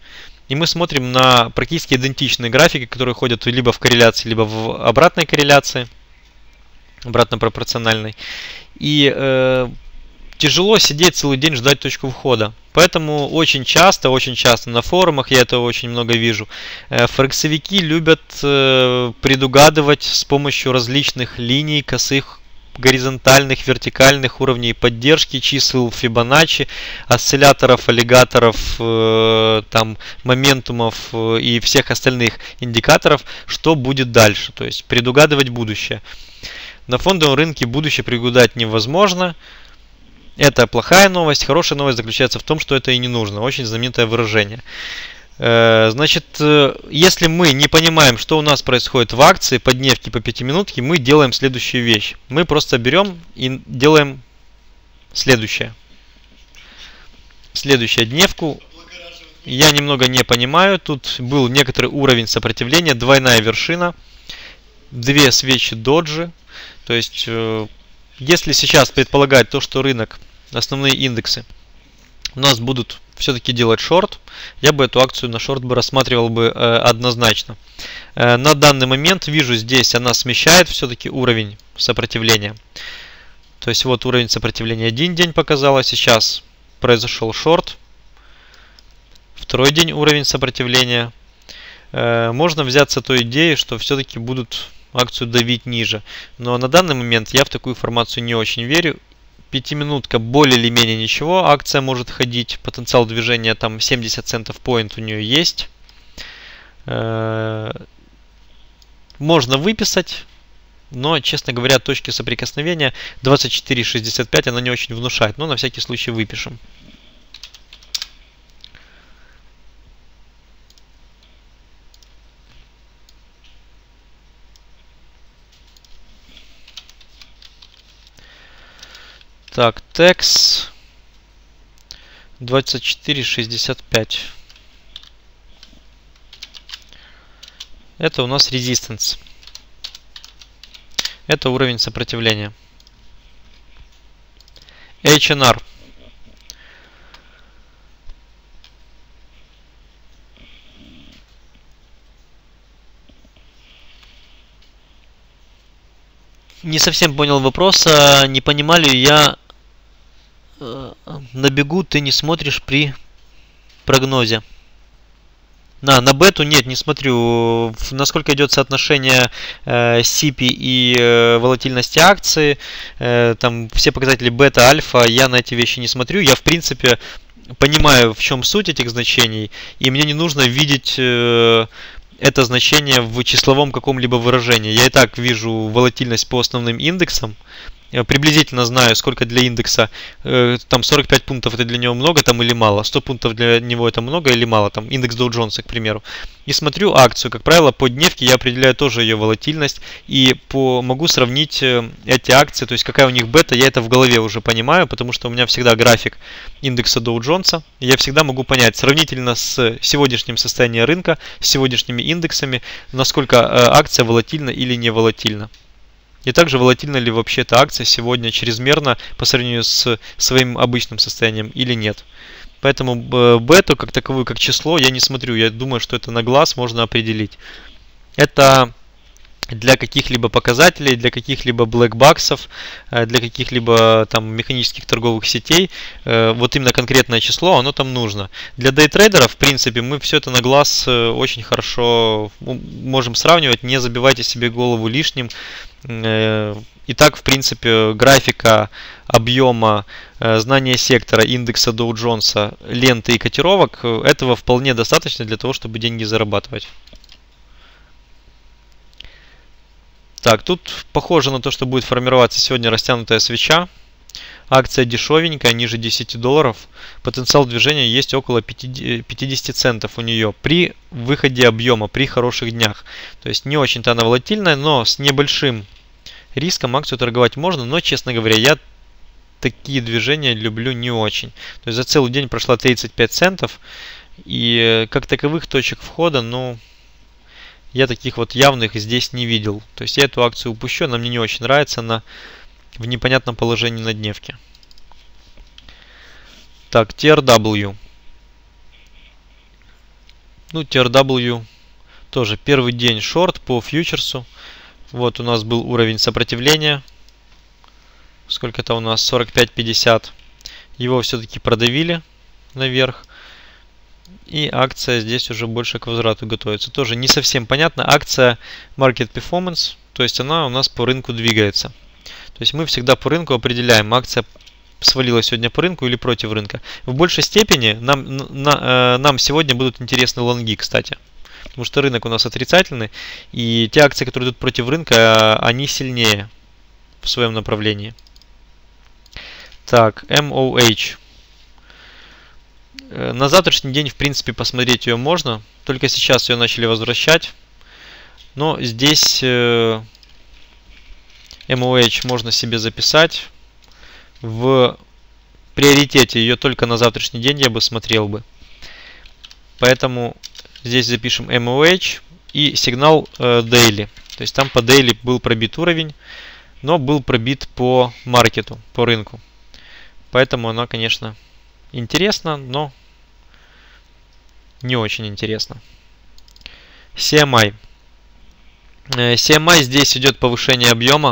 И мы смотрим на практически идентичные графики, которые ходят либо в корреляции, либо в обратной корреляции, обратно пропорциональной. И тяжело сидеть целый день ждать точку входа. Поэтому очень часто на форумах, я это очень много вижу, форексовики любят предугадывать с помощью различных линий, косых, горизонтальных, вертикальных уровней поддержки, чисел Фибоначчи, осцилляторов, аллигаторов, там, моментумов и всех остальных индикаторов, что будет дальше. То есть предугадывать будущее. На фондовом рынке будущее предугадать невозможно. Это плохая новость. Хорошая новость заключается в том, что это и не нужно. Очень знаменитое выражение. Значит, если мы не понимаем, что у нас происходит в акции по дневке, по 5-минутке, мы делаем следующую вещь. Мы просто берем и делаем следующее. Следующую дневку я немного не понимаю. Тут был некоторый уровень сопротивления, двойная вершина, две свечи доджи. То есть, если сейчас предполагать то, что рынок, основные индексы у нас будут все-таки делать шорт, я бы эту акцию на шорт бы рассматривал бы однозначно. На данный момент вижу здесь она смещает все-таки уровень сопротивления. То есть вот уровень сопротивления один день показала, сейчас произошел шорт. Второй день уровень сопротивления. Можно взяться той идеей, что все-таки будут акцию давить ниже. Но на данный момент я в такую информацию не очень верю. 5-минутка более или менее ничего. Акция может ходить. Потенциал движения там 70 центов point у нее есть. Можно выписать. Но, честно говоря, точки соприкосновения 24.65 она не очень внушает. Но на всякий случай выпишем. Так, TEX 24.65. Это у нас resistance. Это уровень сопротивления. HNR. Не совсем понял вопроса. Не понимали, я на бегу ты не смотришь при прогнозе. На бету нет, не смотрю. Насколько идет соотношение CP и волатильности акции, там все показатели бета, альфа, я на эти вещи не смотрю. Я в принципе понимаю, в чем суть этих значений, и мне не нужно видеть это значение в числовом каком-либо выражении. Я и так вижу волатильность по основным индексам. Приблизительно знаю, сколько для индекса, там 45 пунктов это для него много там или мало, 100 пунктов для него это много или мало, там индекс Dow Jones, к примеру. И смотрю акцию, как правило, по дневке я определяю тоже ее волатильность и могу сравнить эти акции, то есть какая у них бета, я это в голове уже понимаю, потому что у меня всегда график индекса Dow Jones, и я всегда могу понять сравнительно с сегодняшним состоянием рынка, с сегодняшними индексами, насколько акция волатильна или не волатильна. И также волатильна ли вообще эта акция сегодня чрезмерно по сравнению с своим обычным состоянием или нет. Поэтому бету как таковую, как число, я не смотрю. Я думаю, что это на глаз можно определить. Это для каких-либо показателей, для каких-либо блэкбаксов, для каких-либо там механических торговых сетей, вот именно конкретное число, оно там нужно. Для дейтрейдеров, в принципе, мы все это на глаз очень хорошо можем сравнивать, не забивайте себе голову лишним. Итак, в принципе, графика объема, знание сектора, индекса Dow Jones, ленты и котировок, этого вполне достаточно для того, чтобы деньги зарабатывать. Так, тут похоже на то, что будет формироваться сегодня растянутая свеча. Акция дешевенькая, ниже 10 долларов. Потенциал движения есть около 50 центов у нее при выходе объема, при хороших днях. То есть не очень-то она волатильная, но с небольшим риском акцию торговать можно. Но, честно говоря, я такие движения люблю не очень. То есть за целый день прошла 35 центов. И как таковых точек входа, ну, я таких вот явных здесь не видел. То есть я эту акцию упущу, она мне не очень нравится, она в непонятном положении на дневке. Так, TRW. Ну, TRW тоже первый день шорт по фьючерсу. Вот у нас был уровень сопротивления. Сколько это у нас? 45.50. Его все-таки продавили наверх. И акция здесь уже больше к возврату готовится. Тоже не совсем понятно. Акция Market Performance. То есть она у нас по рынку двигается. То есть мы всегда по рынку определяем, акция свалила сегодня по рынку или против рынка. В большей степени нам сегодня будут интересны лонги, кстати. Потому что рынок у нас отрицательный. И те акции, которые идут против рынка, они сильнее в своем направлении. Так, MOH. На завтрашний день, в принципе, посмотреть ее можно. Только сейчас ее начали возвращать. Но здесь MOH можно себе записать. В приоритете ее только на завтрашний день я бы смотрел бы. Поэтому здесь запишем MOH и сигнал Daily. То есть там по Daily был пробит уровень, но был пробит по маркету, по рынку. Поэтому она, конечно, интересна, но не очень интересна. CMI. CMI здесь идет повышение объема.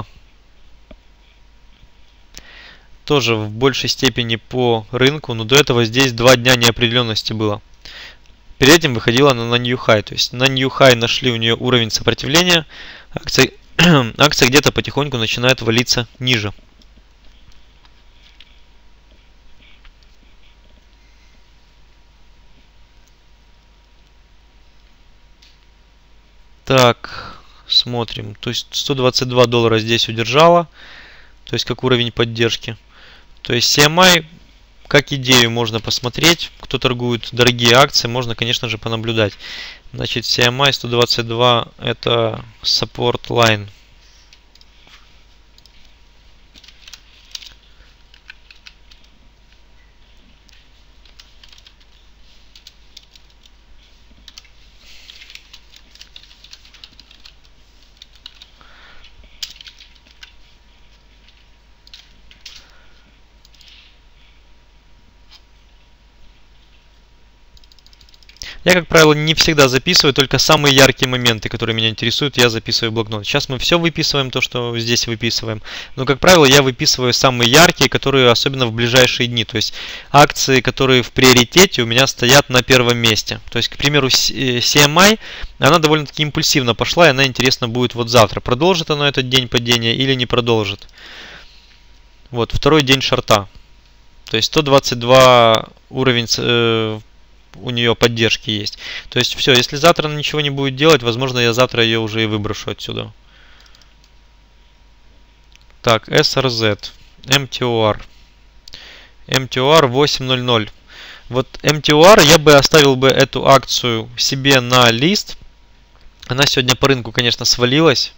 Тоже в большей степени по рынку, но до этого здесь 2 дня неопределенности было. Перед этим выходила она на New High. То есть на New High нашли у нее уровень сопротивления. Акция где-то потихоньку начинает валиться ниже. Так, смотрим. То есть $122 здесь удержала. То есть как уровень поддержки. То есть CMI, как идею, можно посмотреть. Кто торгует дорогие акции, можно, конечно же, понаблюдать. Значит, CMI 122 это support line. Я, как правило, не всегда записываю, только самые яркие моменты, которые меня интересуют, я записываю в блокнот. Сейчас мы все выписываем, то, что здесь выписываем. Но, как правило, я выписываю самые яркие, которые особенно в ближайшие дни. То есть акции, которые в приоритете, у меня стоят на первом месте. То есть, к примеру, CMI, она довольно-таки импульсивно пошла, и она интересна будет вот завтра. Продолжит она этот день падения или не продолжит. Вот, второй день шорта. То есть 122 уровень у нее поддержки есть. То есть все, если завтра она ничего не будет делать, возможно, я завтра ее уже и выброшу отсюда. Так, SRZ, MTOR. MTOR 8.00. Вот MTOR я бы оставил бы эту акцию себе на лист. Она сегодня по рынку, конечно, свалилась.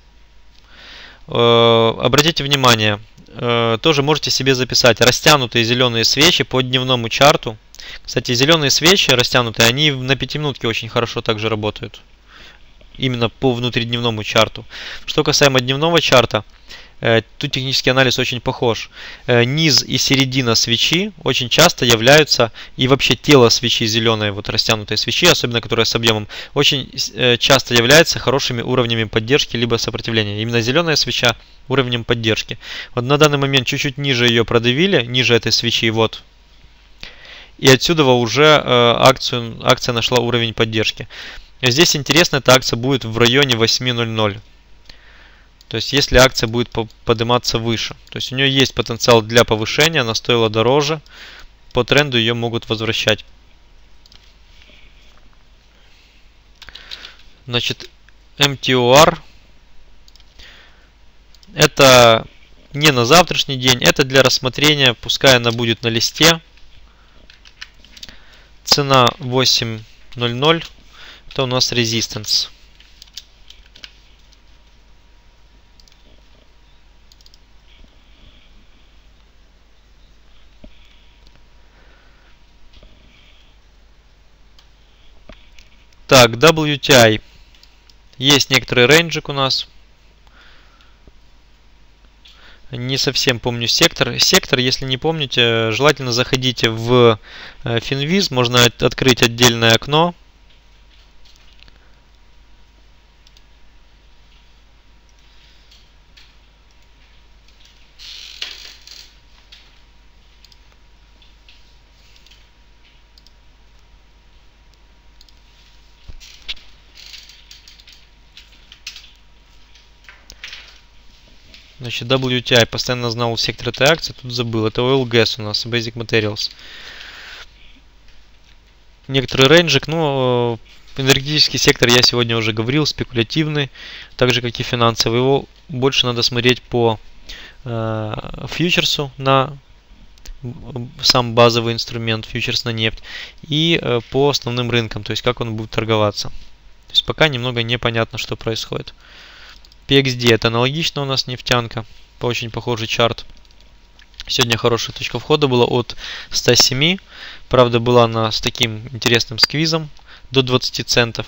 Обратите внимание, тоже можете себе записать растянутые зеленые свечи по дневному чарту. Кстати, зеленые свечи растянутые, они на 5-минутке очень хорошо также работают. Именно по внутридневному чарту. Что касаемо дневного чарта, тут технический анализ очень похож. Низ и середина свечи очень часто являются, и вообще тело свечи зеленой, вот растянутой свечи, особенно которая с объемом, очень часто является хорошими уровнями поддержки либо сопротивления. Именно зеленая свеча уровнем поддержки. Вот на данный момент чуть-чуть ниже ее продавили, ниже этой свечи, вот. И отсюда уже акция нашла уровень поддержки. Здесь интересно, эта акция будет в районе 8.00. То есть если акция будет подниматься выше. То есть у нее есть потенциал для повышения, она стоила дороже. По тренду ее могут возвращать. Значит, MTOR. Это не на завтрашний день, это для рассмотрения, пускай она будет на листе. Цена 8.00, это у нас resistance. Так, WTI. Есть некоторый рейнджик у нас. Не совсем помню сектор. Сектор, если не помните, желательно заходите в Finviz. Можно открыть отдельное окно. Значит, WTI постоянно знал сектор этой акции, тут забыл. Это Oil Gas у нас, Basic Materials. Некоторый рейнджик, но энергетический сектор, я сегодня уже говорил, спекулятивный, так же как и финансовый. Его больше надо смотреть по фьючерсу на сам базовый инструмент, фьючерс на нефть, и по основным рынкам, то есть как он будет торговаться. То есть пока немного непонятно, что происходит. PXD это аналогично у нас нефтянка, очень похожий чарт. Сегодня хорошая точка входа была от 107, правда была она с таким интересным сквизом до 20 центов.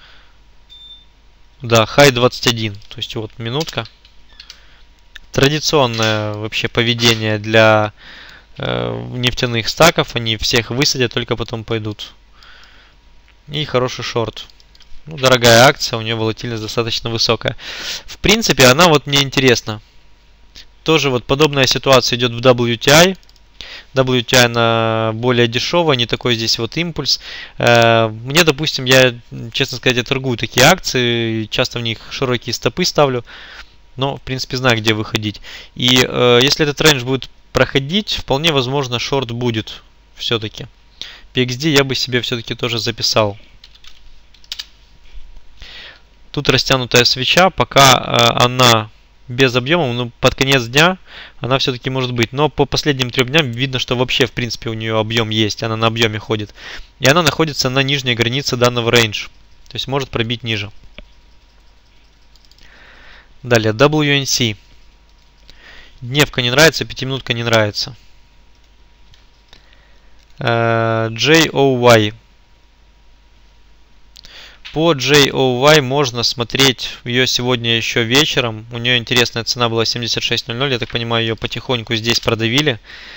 Да, хай 21, то есть вот минутка. Традиционное вообще поведение для нефтяных стаков, они всех высадят, только потом пойдут. И хороший шорт. Ну, дорогая акция, у нее волатильность достаточно высокая. В принципе, она вот мне интересна. Тоже вот подобная ситуация идет в WTI. WTI она более дешевая, не такой здесь вот импульс. Мне, допустим, я, честно сказать, я торгую такие акции, часто в них широкие стопы ставлю, но, в принципе, знаю, где выходить. И если этот рейндж будет проходить, вполне возможно, шорт будет все-таки. PXD я бы себе все-таки тоже записал. Тут растянутая свеча, пока она без объема, но под конец дня она все-таки может быть. Но по последним 3 дням видно, что вообще, в принципе, у нее объем есть, она на объеме ходит. И она находится на нижней границе данного рейндж, то есть может пробить ниже. Далее, WNC. Дневка не нравится, 5-минутка не нравится. JOY. По JOY можно смотреть ее сегодня еще вечером. У нее интересная цена была 76.00. Я так понимаю, ее потихоньку здесь продавили.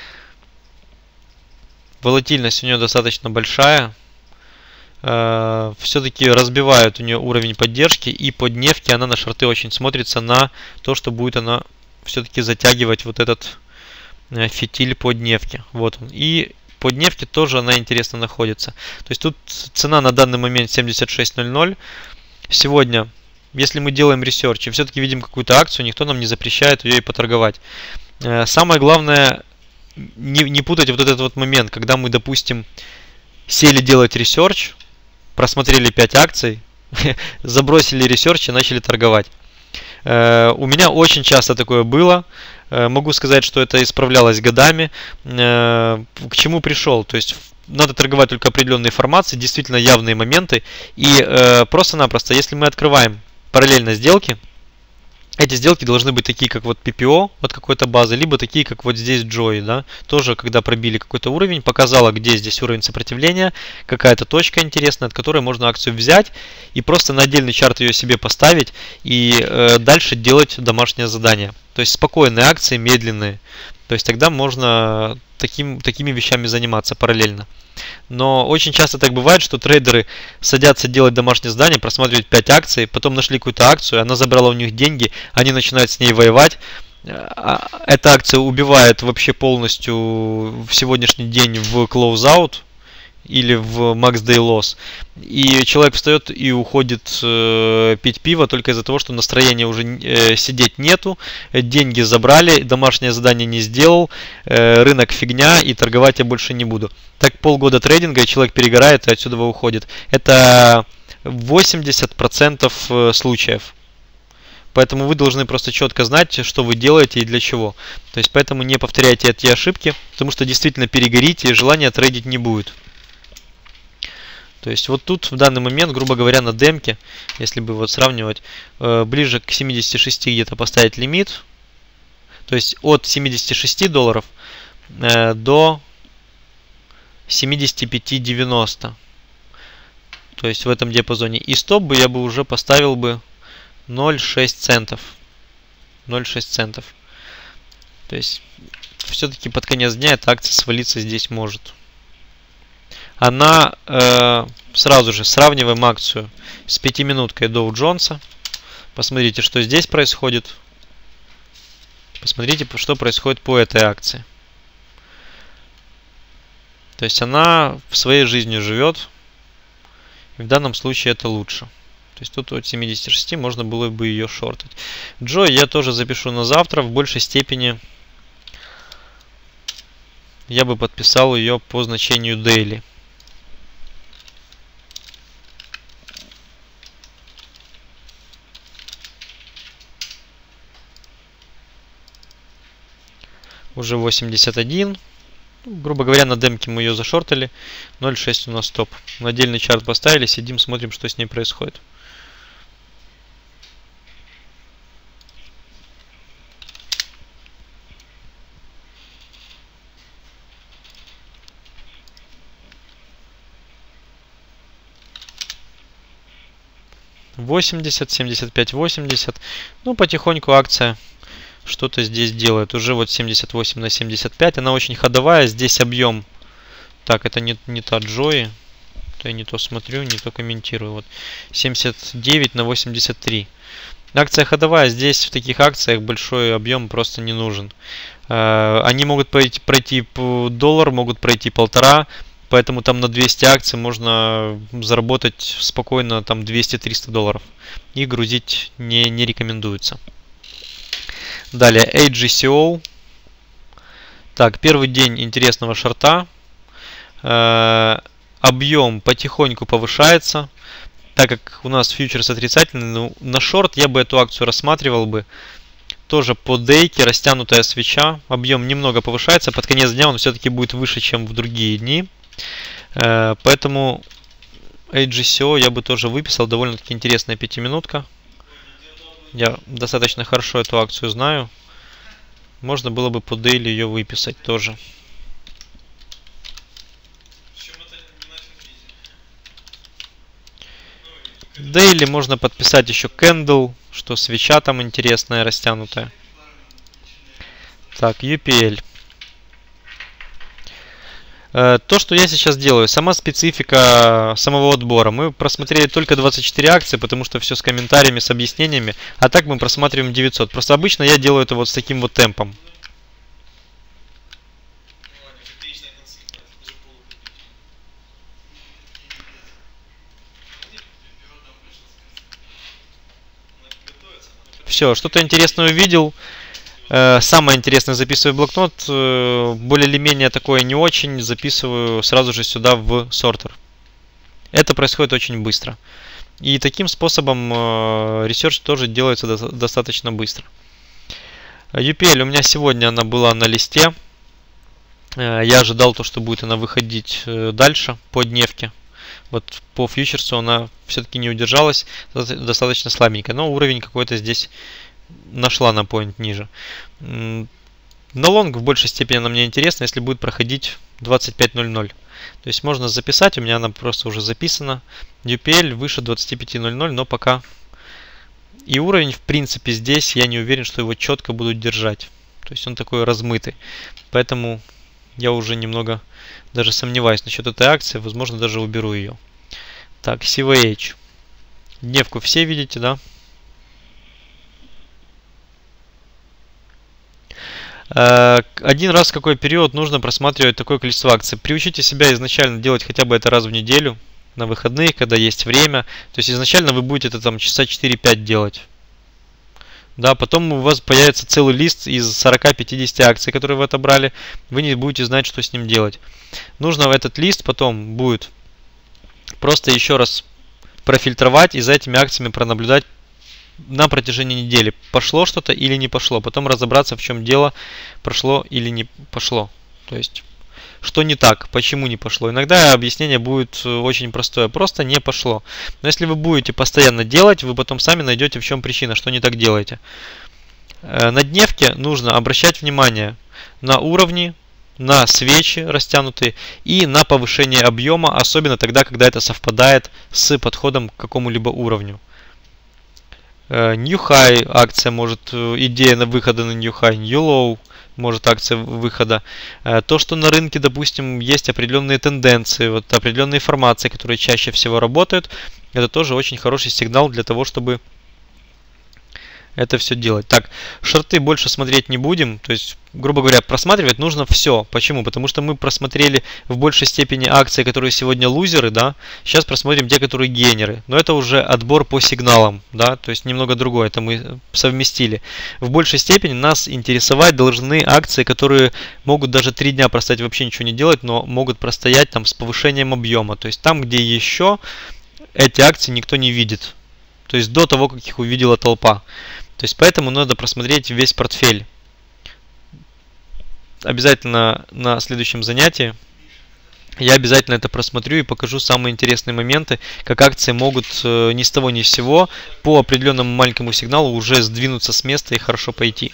Волатильность у нее достаточно большая. Все-таки разбивают у нее уровень поддержки. И по дневке она на шорты очень смотрится на то, что будет она все-таки затягивать вот этот фитиль по дневке. Вот он. И по дневке тоже она интересно находится. То есть тут цена на данный момент 76.00. Сегодня, если мы делаем ресерч и все-таки видим какую-то акцию, никто нам не запрещает ее и поторговать. Самое главное не путать вот этот вот момент, когда мы, допустим, сели делать ресерч, просмотрели 5 акций, забросили ресерч и начали торговать. У меня очень часто такое было. Могу сказать, что это исправлялось годами. К чему пришел? То есть надо торговать только определенные формации, действительно явные моменты. И просто-напросто, если мы открываем параллельно сделки, эти сделки должны быть такие, как вот PPO от какой-то базы, либо такие, как вот здесь Joy, да, тоже когда пробили какой-то уровень, показала, где здесь уровень сопротивления, какая-то точка интересная, от которой можно акцию взять и просто на отдельный чарт ее себе поставить и дальше делать домашнее задание. То есть спокойные акции, медленные. То есть тогда можно такими вещами заниматься параллельно. Но очень часто так бывает, что трейдеры садятся делать домашнее задание, просматривают 5 акций, потом нашли какую-то акцию, она забрала у них деньги, они начинают с ней воевать. Эта акция убивает вообще полностью в сегодняшний день в close-out или в max day loss. И человек встает и уходит пить пиво только из-за того, что настроения уже сидеть нету, деньги забрали, домашнее задание не сделал, рынок фигня и торговать я больше не буду. Так полгода трейдинга и человек перегорает и отсюда уходит. Это 80% случаев. Поэтому вы должны просто четко знать, что вы делаете и для чего. То есть поэтому не повторяйте эти ошибки, потому что действительно перегорите и желания трейдить не будет. То есть вот тут в данный момент, грубо говоря, на демке, если бы вот сравнивать, ближе к 76 где-то поставить лимит. То есть от 76 долларов до 75.90. То есть в этом диапазоне. И стоп бы я бы уже поставил бы 0,6 центов. 0,6 центов. То есть все-таки под конец дня эта акция свалиться здесь может. Она сразу же сравниваем акцию с 5-минуткой Dow Jones. Посмотрите, что здесь происходит. Посмотрите, что происходит по этой акции. То есть она в своей жизни живет. И в данном случае это лучше. То есть тут от 76 можно было бы ее шортить. Джой я тоже запишу на завтра. В большей степени я бы подписал ее по значению daily. Уже 81. Грубо говоря, на демке мы ее зашортили. 0.6 у нас стоп. На отдельный чарт поставили, сидим, смотрим, что с ней происходит. $80, 75, 80. Ну, потихоньку акция что-то здесь делает. Уже вот 78 на 75. Она очень ходовая. Здесь объем. Так, это не та Джои. Я не то смотрю, не то комментирую. Вот 79 на 83. Акция ходовая. Здесь в таких акциях большой объем просто не нужен. Они могут пройти доллар, могут пройти 1,5. Поэтому там на 200 акций можно заработать спокойно там 200-300 долларов. И грузить не рекомендуется. Далее AGCO. Так, первый день интересного шорта. Объем потихоньку повышается. Так как у нас фьючерс отрицательный, ну, на шорт я бы эту акцию рассматривал бы. Тоже по дейке, растянутая свеча. Объем немного повышается. Под конец дня он все-таки будет выше, чем в другие дни. Поэтому AGCO я бы тоже выписал. Довольно-таки интересная пятиминутка. Я достаточно хорошо эту акцию знаю. Можно было бы по дейли ее выписать тоже. Дейли можно подписать еще candle, что свеча там интересная, растянутая. Так, UPL. То, что я сейчас делаю, сама специфика самого отбора. Мы просмотрели только 24 акции, потому что все с комментариями, с объяснениями. А так мы просматриваем 900. Просто обычно я делаю это вот с таким вот темпом. Все, что-то интересное увидел. Самое интересное записываю в блокнот. Более или менее такое не очень. Записываю сразу же сюда в сортер. Это происходит очень быстро. И таким способом ресерч тоже делается достаточно быстро. UPL у меня сегодня она была на листе. Я ожидал то, что будет она выходить дальше по дневке. Вот по фьючерсу она все-таки не удержалась, достаточно слабенькая, но уровень какой-то здесь нашла на поинт ниже. На лонг в большей степени она мне интересна, если будет проходить 25.00. То есть можно записать, у меня она просто уже записана. UPL выше 25.00, но пока и уровень в принципе здесь я не уверен, что его четко будут держать. То есть он такой размытый. Поэтому я уже немного даже сомневаюсь насчет этой акции. Возможно, даже уберу ее. Так, CVH. Дневку все видите, да? Один раз в какой период нужно просматривать такое количество акций. Приучите себя изначально делать хотя бы это раз в неделю. На выходных, когда есть время. То есть изначально вы будете это там часа 4-5 делать. Да, потом у вас появится целый лист из 40-50 акций, которые вы отобрали. Вы не будете знать, что с ним делать. Нужно этот лист потом будет просто еще раз профильтровать и за этими акциями пронаблюдать на протяжении недели. Пошло что-то или не пошло. Потом разобраться, в чем дело, прошло или не пошло. То есть, что не так, почему не пошло. Иногда объяснение будет очень простое. Просто не пошло. Но если вы будете постоянно делать, вы потом сами найдете, в чем причина, что не так делаете. На дневке нужно обращать внимание на уровни, на свечи растянутые и на повышение объема, особенно тогда, когда это совпадает с подходом к какому-либо уровню. New High акция может, идея на выхода на New High, New Low может акция выхода. То, что на рынке, допустим, есть определенные тенденции, вот определенные формации, которые чаще всего работают, это тоже очень хороший сигнал для того, чтобы это все делать. Так, шорты больше смотреть не будем. То есть, грубо говоря, просматривать нужно все. Почему? Потому что мы просмотрели в большей степени акции, которые сегодня лузеры, да. Сейчас просмотрим те, которые гейнеры. Но это уже отбор по сигналам, да. То есть немного другое. Это мы совместили. В большей степени нас интересовать должны акции, которые могут даже 3 дня простоять, вообще ничего не делать, но могут простоять там с повышением объема. То есть там, где еще эти акции никто не видит. То есть до того, как их увидела толпа. То есть поэтому надо просмотреть весь портфель. Обязательно на следующем занятии я обязательно это просмотрю и покажу самые интересные моменты, как акции могут ни с того ни с сего по определенному маленькому сигналу уже сдвинуться с места и хорошо пойти.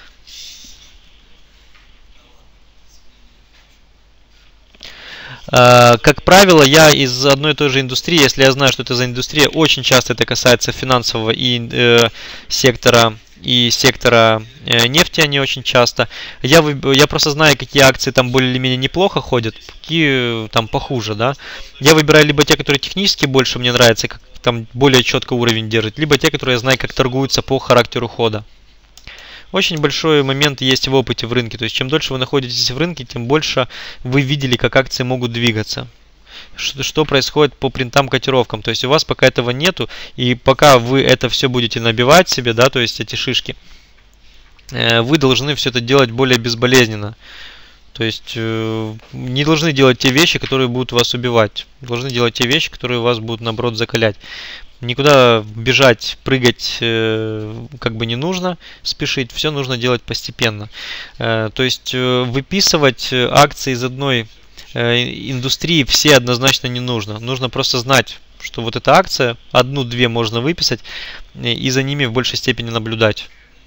Как правило, я из одной и той же индустрии, если я знаю, что это за индустрия, очень часто это касается финансового и сектора нефти, они очень часто. Я просто знаю, какие акции там более или менее неплохо ходят, какие там похуже, да. Я выбираю либо те, которые технически больше мне нравятся, как там более четко уровень держат, либо те, которые я знаю, как торгуются по характеру хода. Очень большой момент есть в опыте в рынке. То есть, чем дольше вы находитесь в рынке, тем больше вы видели, как акции могут двигаться. Что происходит по принтам, котировкам. То есть, у вас пока этого нету, и пока вы это все будете набивать себе, да, то есть эти шишки, вы должны все это делать более безболезненно. То есть, не должны делать те вещи, которые будут вас убивать. Должны делать те вещи, которые вас будут, наоборот, закалять. Никуда бежать, прыгать как бы не нужно, спешить, все нужно делать постепенно. То есть выписывать акции из одной индустрии все однозначно не нужно. Нужно просто знать, что вот эта акция, одну-две можно выписать и за ними в большей степени наблюдать.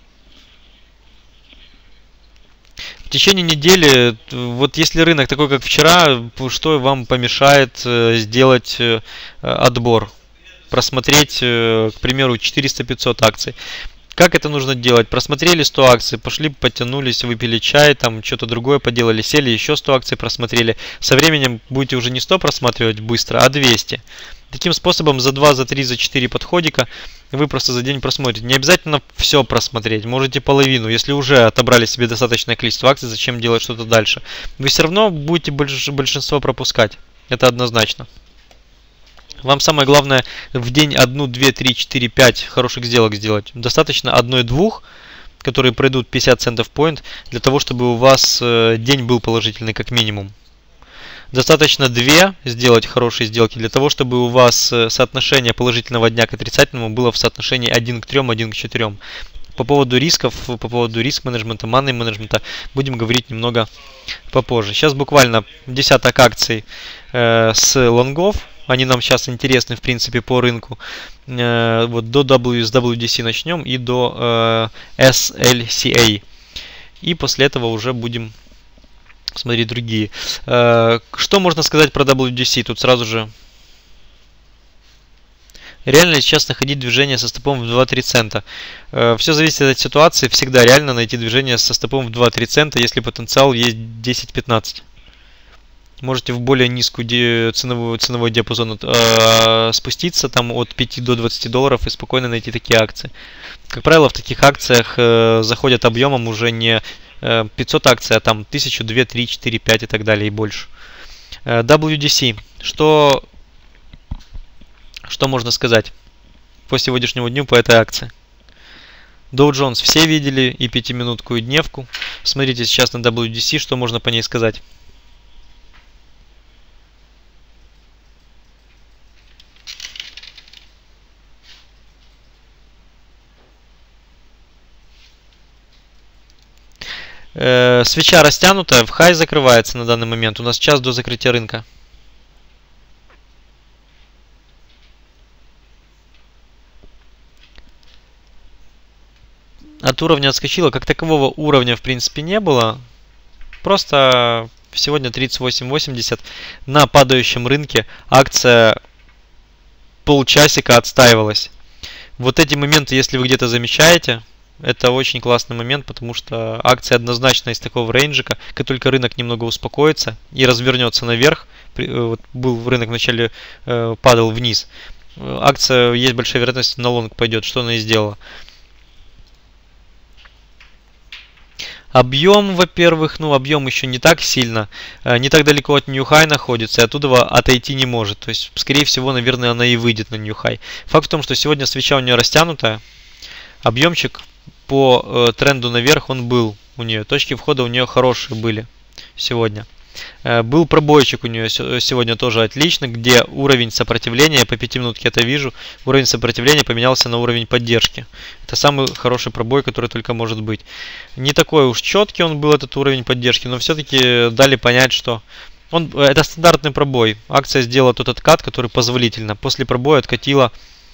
В течение недели, вот если рынок такой, как вчера, что вам помешает сделать отбор? Просмотреть, к примеру, 400-500 акций. Как это нужно делать? Просмотрели 100 акций, пошли, подтянулись, выпили чай, там что-то другое поделали, сели, еще 100 акций просмотрели. Со временем будете уже не 100 просматривать быстро, а 200. Таким способом за 2, за 3, за 4 подходика вы просто за день просмотрите. Не обязательно все просмотреть, можете половину. Если уже отобрали себе достаточное количество акций, зачем делать что-то дальше? Вы все равно будете большинство пропускать. Это однозначно. Вам самое главное в день 1, 2, 3, 4, 5 хороших сделок сделать. Достаточно 1-2, которые пройдут 50 центов point, для того, чтобы у вас день был положительный как минимум. Достаточно 2 сделать хорошие сделки, для того, чтобы у вас соотношение положительного дня к отрицательному было в соотношении 1 к 3, 1 к 4. По поводу рисков, по поводу риск-менеджмента, манной-менеджмента будем говорить немного попозже. Сейчас буквально десяток акций с лонгов. Они нам сейчас интересны, в принципе, по рынку. Вот до WSWDC начнем и до SLCA. И после этого уже будем смотреть другие. Что можно сказать про WDC? Тут сразу же... Реально ли сейчас находить движение со стопом в 2-3 цента? Все зависит от ситуации. Всегда реально найти движение со стопом в 2-3 цента, если потенциал есть 10-15. Можете в более низкую ценовой диапазон спуститься там от 5 до 20 долларов и спокойно найти такие акции. Как правило, в таких акциях заходят объемом уже не 500 акций, а там 1000, 2, 3, 4, 5 и так далее и больше. WDC. Что можно сказать по сегодняшнему дню по этой акции? Dow Jones все видели, и 5-минутку, и дневку. Смотрите сейчас на WDC, что можно по ней сказать. Свеча растянутая, в хай закрывается на данный момент. У нас час до закрытия рынка. От уровня отскочила. Как такового уровня в принципе не было. Просто сегодня 38.80 на падающем рынке акция полчасика отстаивалась. Вот эти моменты, если вы где-то замечаете, это очень классный момент, потому что акция однозначно из такого рейнджика, как только рынок немного успокоится и развернется наверх, вот был рынок вначале падал вниз, акция есть большая вероятность на лонг пойдет, что она и сделала. Объем, во-первых, ну объем еще не так сильно, не так далеко от New High находится, и оттуда отойти не может. То есть, скорее всего, наверное, она и выйдет на New High. Факт в том, что сегодня свеча у нее растянутая, объемчик по тренду наверх он был у нее, точки входа у нее хорошие были сегодня. Был пробойчик у нее сегодня тоже отлично, где уровень сопротивления, я по 5 минутке это вижу, уровень сопротивления поменялся на уровень поддержки. Это самый хороший пробой, который только может быть. Не такой уж четкий он был, этот уровень поддержки, но все-таки дали понять, что это стандартный пробой. Акция сделала тот откат, который позволительно. После пробоя откатила,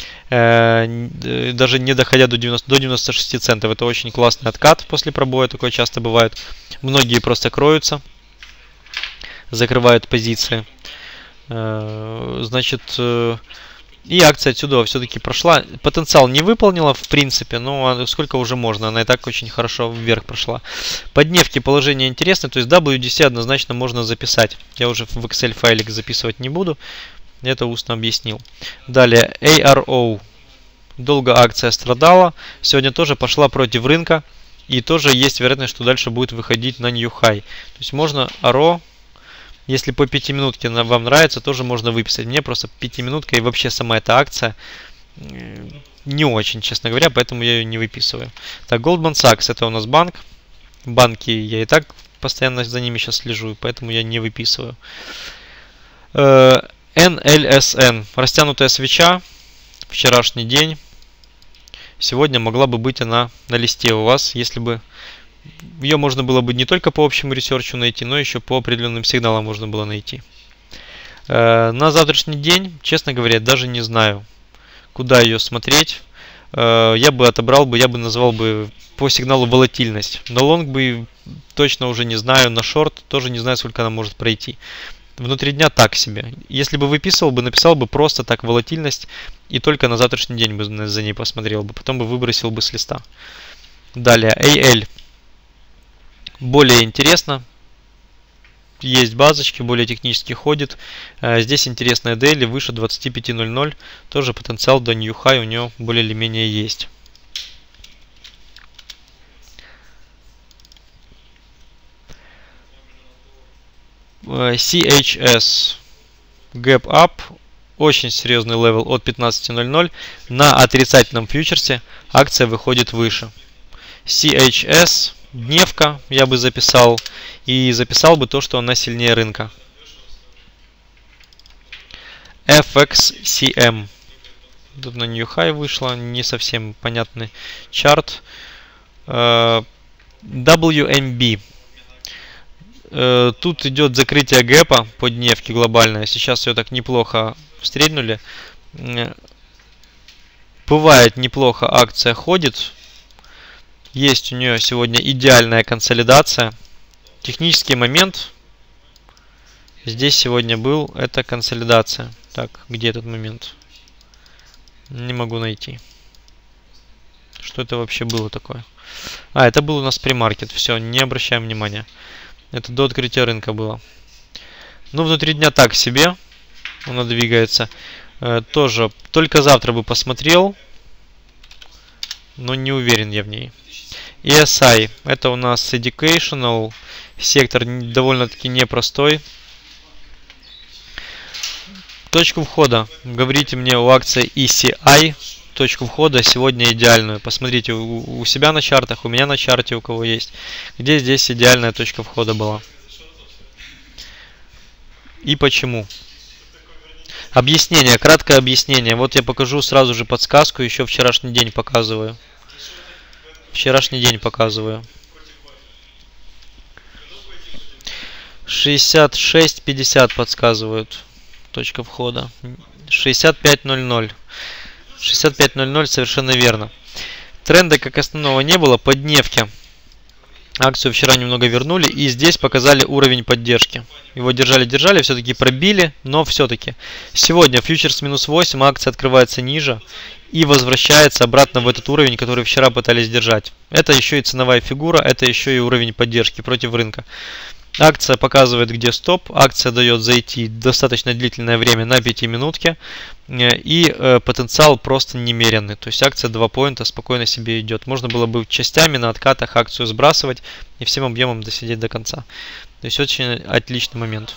даже не доходя до 96 центов. Это очень классный откат после пробоя, такое часто бывает. Многие просто кроются, закрывают позиции. Значит, и акция отсюда все-таки прошла. Потенциал не выполнила, в принципе, но сколько уже можно. Она и так очень хорошо вверх прошла. По дневке положение интересное, то есть WDC однозначно можно записать. Я уже в Excel файлик записывать не буду. Это устно объяснил. Далее, ARO. Долго акция страдала. Сегодня тоже пошла против рынка. И тоже есть вероятность, что дальше будет выходить на New High. То есть можно ARO, если по 5 минутке вам нравится, тоже можно выписать. Мне просто 5 минутка и вообще сама эта акция не очень, честно говоря, поэтому я ее не выписываю. Так, Goldman Sachs это у нас банк. Банки я и так постоянно за ними сейчас слежу, поэтому я не выписываю. NLSN. Растянутая свеча. Вчерашний день. Сегодня могла бы быть она на листе у вас, если бы ее можно было бы не только по общему ресерчу найти, но еще по определенным сигналам можно было найти. На завтрашний день, честно говоря, даже не знаю, куда ее смотреть. Я бы отобрал бы, я бы назвал бы по сигналу волатильность. На лонг бы точно уже не знаю, на шорт тоже не знаю, сколько она может пройти. Внутри дня так себе. Если бы выписывал бы, написал бы просто так волатильность и только на завтрашний день бы за ней посмотрел бы, потом бы выбросил бы с листа. Далее, AL. Более интересно. Есть базочки, более технически ходит. Здесь интересная дейли выше 25.00. Тоже потенциал до New High у нее более или менее есть. CHS. Gap up. Очень серьезный левел от 15.00. На отрицательном фьючерсе акция выходит выше. CHS. Дневка я бы записал. И записал бы то, что она сильнее рынка. FXCM. Тут на New High вышла. Не совсем понятный чарт. WMB. Тут идет закрытие гэпа по дневке глобальное. Сейчас ее так неплохо встрельнули. Бывает неплохо акция ходит. Есть у нее сегодня идеальная консолидация. Технический момент здесь сегодня был. Это консолидация. Так, где этот момент? Не могу найти. Что это вообще было такое? Это был у нас премаркет. Все, не обращаем внимания. Это до открытия рынка было. Ну, внутри дня так себе. Она двигается. Тоже только завтра бы посмотрел. Но не уверен я в ней. ESI. Это у нас Educational. Сектор довольно-таки непростой. Точку входа. Говорите мне у акции ECI. Точку входа сегодня идеальную. Посмотрите у себя на чартах, у меня на чарте, у кого есть. Где здесь идеальная точка входа была. И почему. Объяснение, краткое объяснение. Вот я покажу сразу же подсказку, еще вчерашний день показываю. Вчерашний день показываю. 66.50 подсказывают. Точка входа. 65.00. 65.00 совершенно верно. Тренда как основного не было. По дневке акцию вчера немного вернули. И здесь показали уровень поддержки. Его держали, все-таки пробили. Но все-таки. Сегодня фьючерс минус 8. Акция открывается ниже. И возвращается обратно в этот уровень, который вчера пытались держать. Это еще и ценовая фигура. Это еще и уровень поддержки против рынка. Акция показывает, где стоп. Акция дает зайти достаточно длительное время на 5 минутке. И потенциал просто немеренный. То есть акция 2 поинта спокойно себе идет. Можно было бы частями на откатах акцию сбрасывать и всем объемом досидеть до конца. То есть очень отличный момент.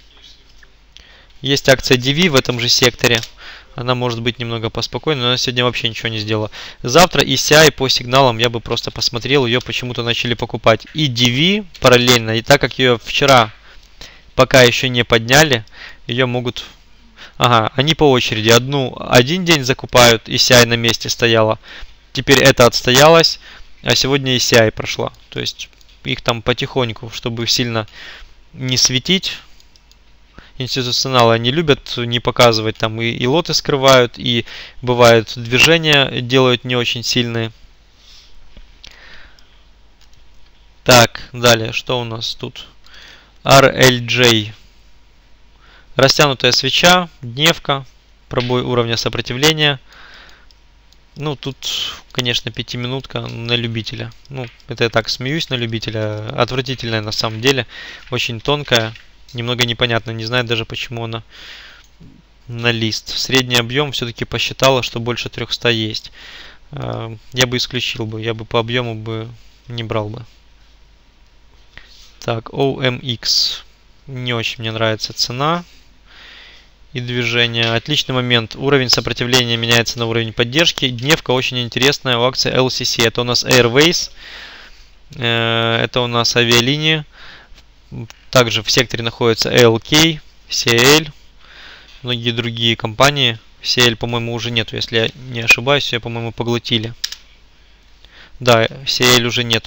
Есть акция DV в этом же секторе. Она может быть немного поспокойнее, но она сегодня вообще ничего не сделала. Завтра ECI по сигналам я бы просто посмотрел. Ее почему-то начали покупать. И DV параллельно. И так как ее вчера пока еще не подняли, ее могут... Ага, они по очереди. Один день закупают, ECI на месте стояла. Теперь это отстоялось, а сегодня ECI прошла. То есть их там потихоньку, чтобы сильно не светить. Институционалы они любят не показывать, там и лоты скрывают, и бывают движения делают не очень сильные. Так, далее, что у нас тут? RLJ. Растянутая свеча, дневка, пробой уровня сопротивления. Ну, тут, конечно, 5-минутка на любителя. Ну, это я так смеюсь на любителя. Отвратительная на самом деле, очень тонкая. Немного непонятно, не знаю даже почему она на лист. Средний объем все-таки посчитала, что больше 300 есть. Я бы исключил бы, я бы по объему бы не брал бы. Так, OMX. Не очень мне нравится цена и движение. Отличный момент. Уровень сопротивления меняется на уровень поддержки. Дневка очень интересная у акции LCC. Это у нас Airways. Это у нас авиалинии. Также в секторе находится ALK, CL, многие другие компании. CL, по-моему, уже нету, если я не ошибаюсь, ее, по-моему, поглотили. Да, CL уже нету.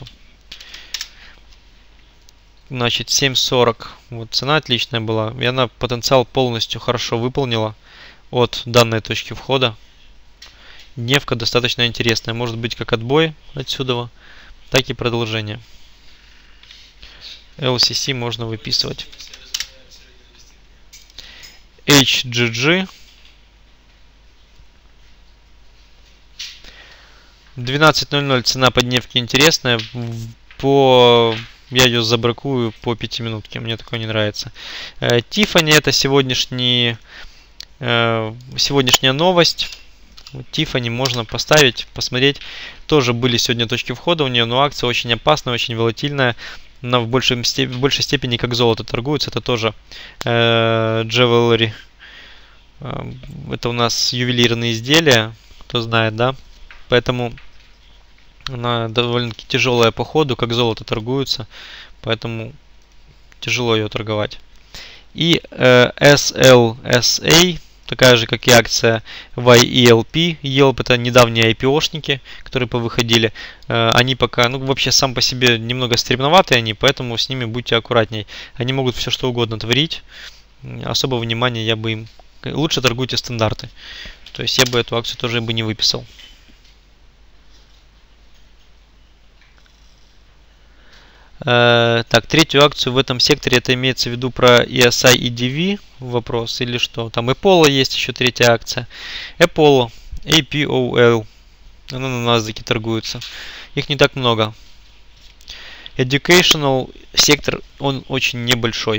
Значит, 7.40. Вот цена отличная была. И она потенциал полностью хорошо выполнила от данной точки входа. Дневка достаточно интересная. Может быть как отбой отсюда, так и продолжение. LCC можно выписывать. HGG. 12.00 цена по дневке интересная. Я ее забракую по 5 минутке. Мне такое не нравится. Tiffany это сегодняшняя новость. Tiffany можно поставить, посмотреть. Тоже были сегодня точки входа у нее, но акция очень опасная, очень волатильная. Она в большей степени как золото торгуется. Это тоже jewelry. Это у нас ювелирные изделия, кто знает, да? Поэтому она довольно-таки тяжелая по ходу, как золото торгуется. Поэтому тяжело ее торговать. И SLSA. Такая же, как и акция YELP. YELP это недавние IPO-шники, которые повыходили. Они пока, ну вообще сам по себе немного стремноватые они, поэтому с ними будьте аккуратней. Они могут все что угодно творить. Особого внимания я бы им... Лучше торгуйте стандарты. То есть я бы эту акцию тоже бы не выписал. Так, третью акцию в этом секторе, это имеется в виду про ESI и DV вопрос или что? Там Apollo есть еще третья акция. Apollo, APOL. Она на NASDAQ торгуется. Их не так много. Educational сектор, он очень небольшой.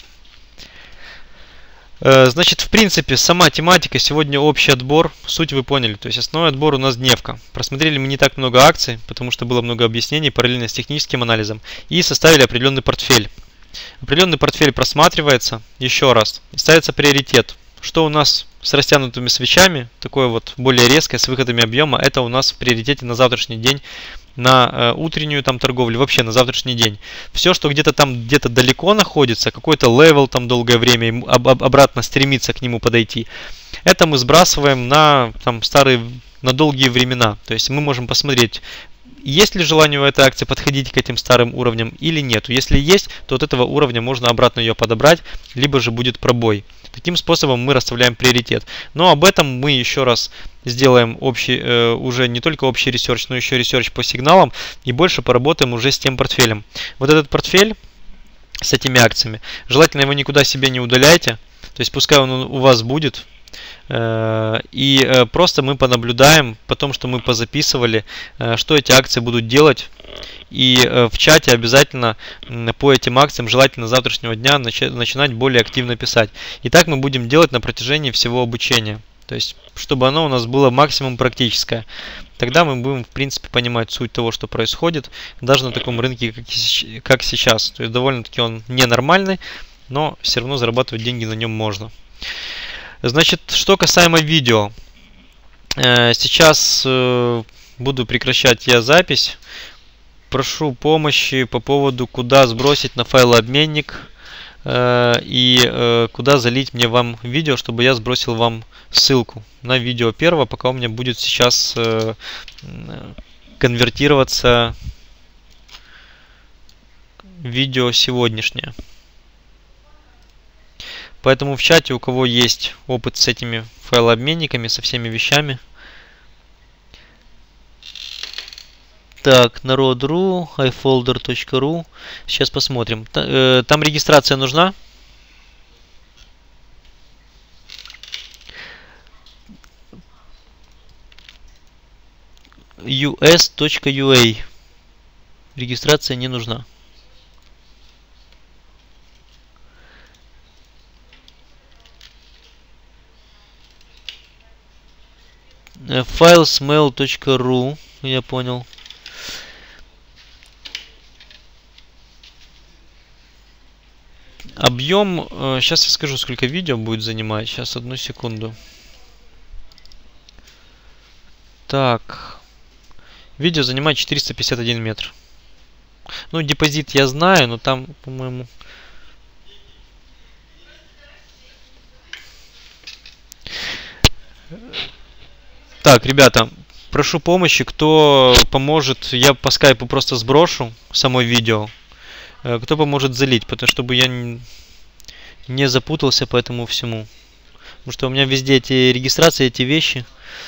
Значит, в принципе, сама тематика, сегодня общий отбор, суть вы поняли, то есть основной отбор у нас дневка. Просмотрели мы не так много акций, потому что было много объяснений параллельно с техническим анализом, и составили определенный портфель. Определенный портфель просматривается еще раз, и ставится приоритет. Что у нас с растянутыми свечами, такое вот более резкое, с выходами объема, это у нас в приоритете на завтрашний день, на утреннюю там торговлю, вообще на завтрашний день. Все, что где-то там, где-то далеко находится, какой-то левел там долгое время, обратно стремится к нему подойти, это мы сбрасываем на там на долгие времена. То есть мы можем посмотреть, есть ли желание у этой акции подходить к этим старым уровням или нет. Если есть, то от этого уровня можно обратно ее подобрать, либо же будет пробой. Таким способом мы расставляем приоритет. Но об этом мы еще раз сделаем общий, уже не только общий ресерч, но еще ресерч по сигналам и больше поработаем уже с тем портфелем. Вот этот портфель с этими акциями, желательно его никуда себе не удаляйте. То есть пускай он у вас будет, И просто мы понаблюдаем, потом, что мы позаписывали, что эти акции будут делать. И в чате обязательно по этим акциям, желательно с завтрашнего дня, начинать более активно писать. И так мы будем делать на протяжении всего обучения. То есть, чтобы оно у нас было максимум практическое. Тогда мы будем, в принципе, понимать суть того, что происходит, даже на таком рынке, как сейчас. То есть, довольно-таки он ненормальный, но все равно зарабатывать деньги на нем можно. Значит, что касаемо видео. Сейчас буду прекращать я запись. Прошу помощи по поводу, куда сбросить на файлообменник и куда залить мне вам видео, чтобы я сбросил вам ссылку на видео первое, пока у меня будет сейчас конвертироваться видео сегодняшнее. Поэтому в чате, у кого есть опыт с этими файлообменниками, со всеми вещами. Так, народ.ру, ifolder.ru. Сейчас посмотрим. Там регистрация нужна? us.ua. Регистрация не нужна. Filesmail.ru. Я понял. Объем, сейчас я скажу, сколько видео будет занимать. Сейчас, одну секунду. Так. Видео занимает 451 метр. Ну, депозит я знаю, но там, по-моему... Так, ребята, прошу помощи, кто поможет, я по скайпу просто сброшу само видео. Кто поможет залить, потому чтобы я не запутался по этому всему. Потому что у меня везде эти регистрации, эти вещи.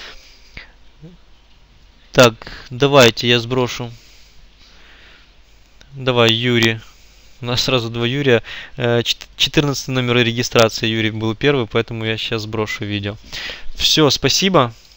Так, давайте я сброшу. Давай, Юрий. У нас сразу два Юрия. 14 номер регистрации Юрий был первый, поэтому я сейчас сброшу видео. Все, спасибо.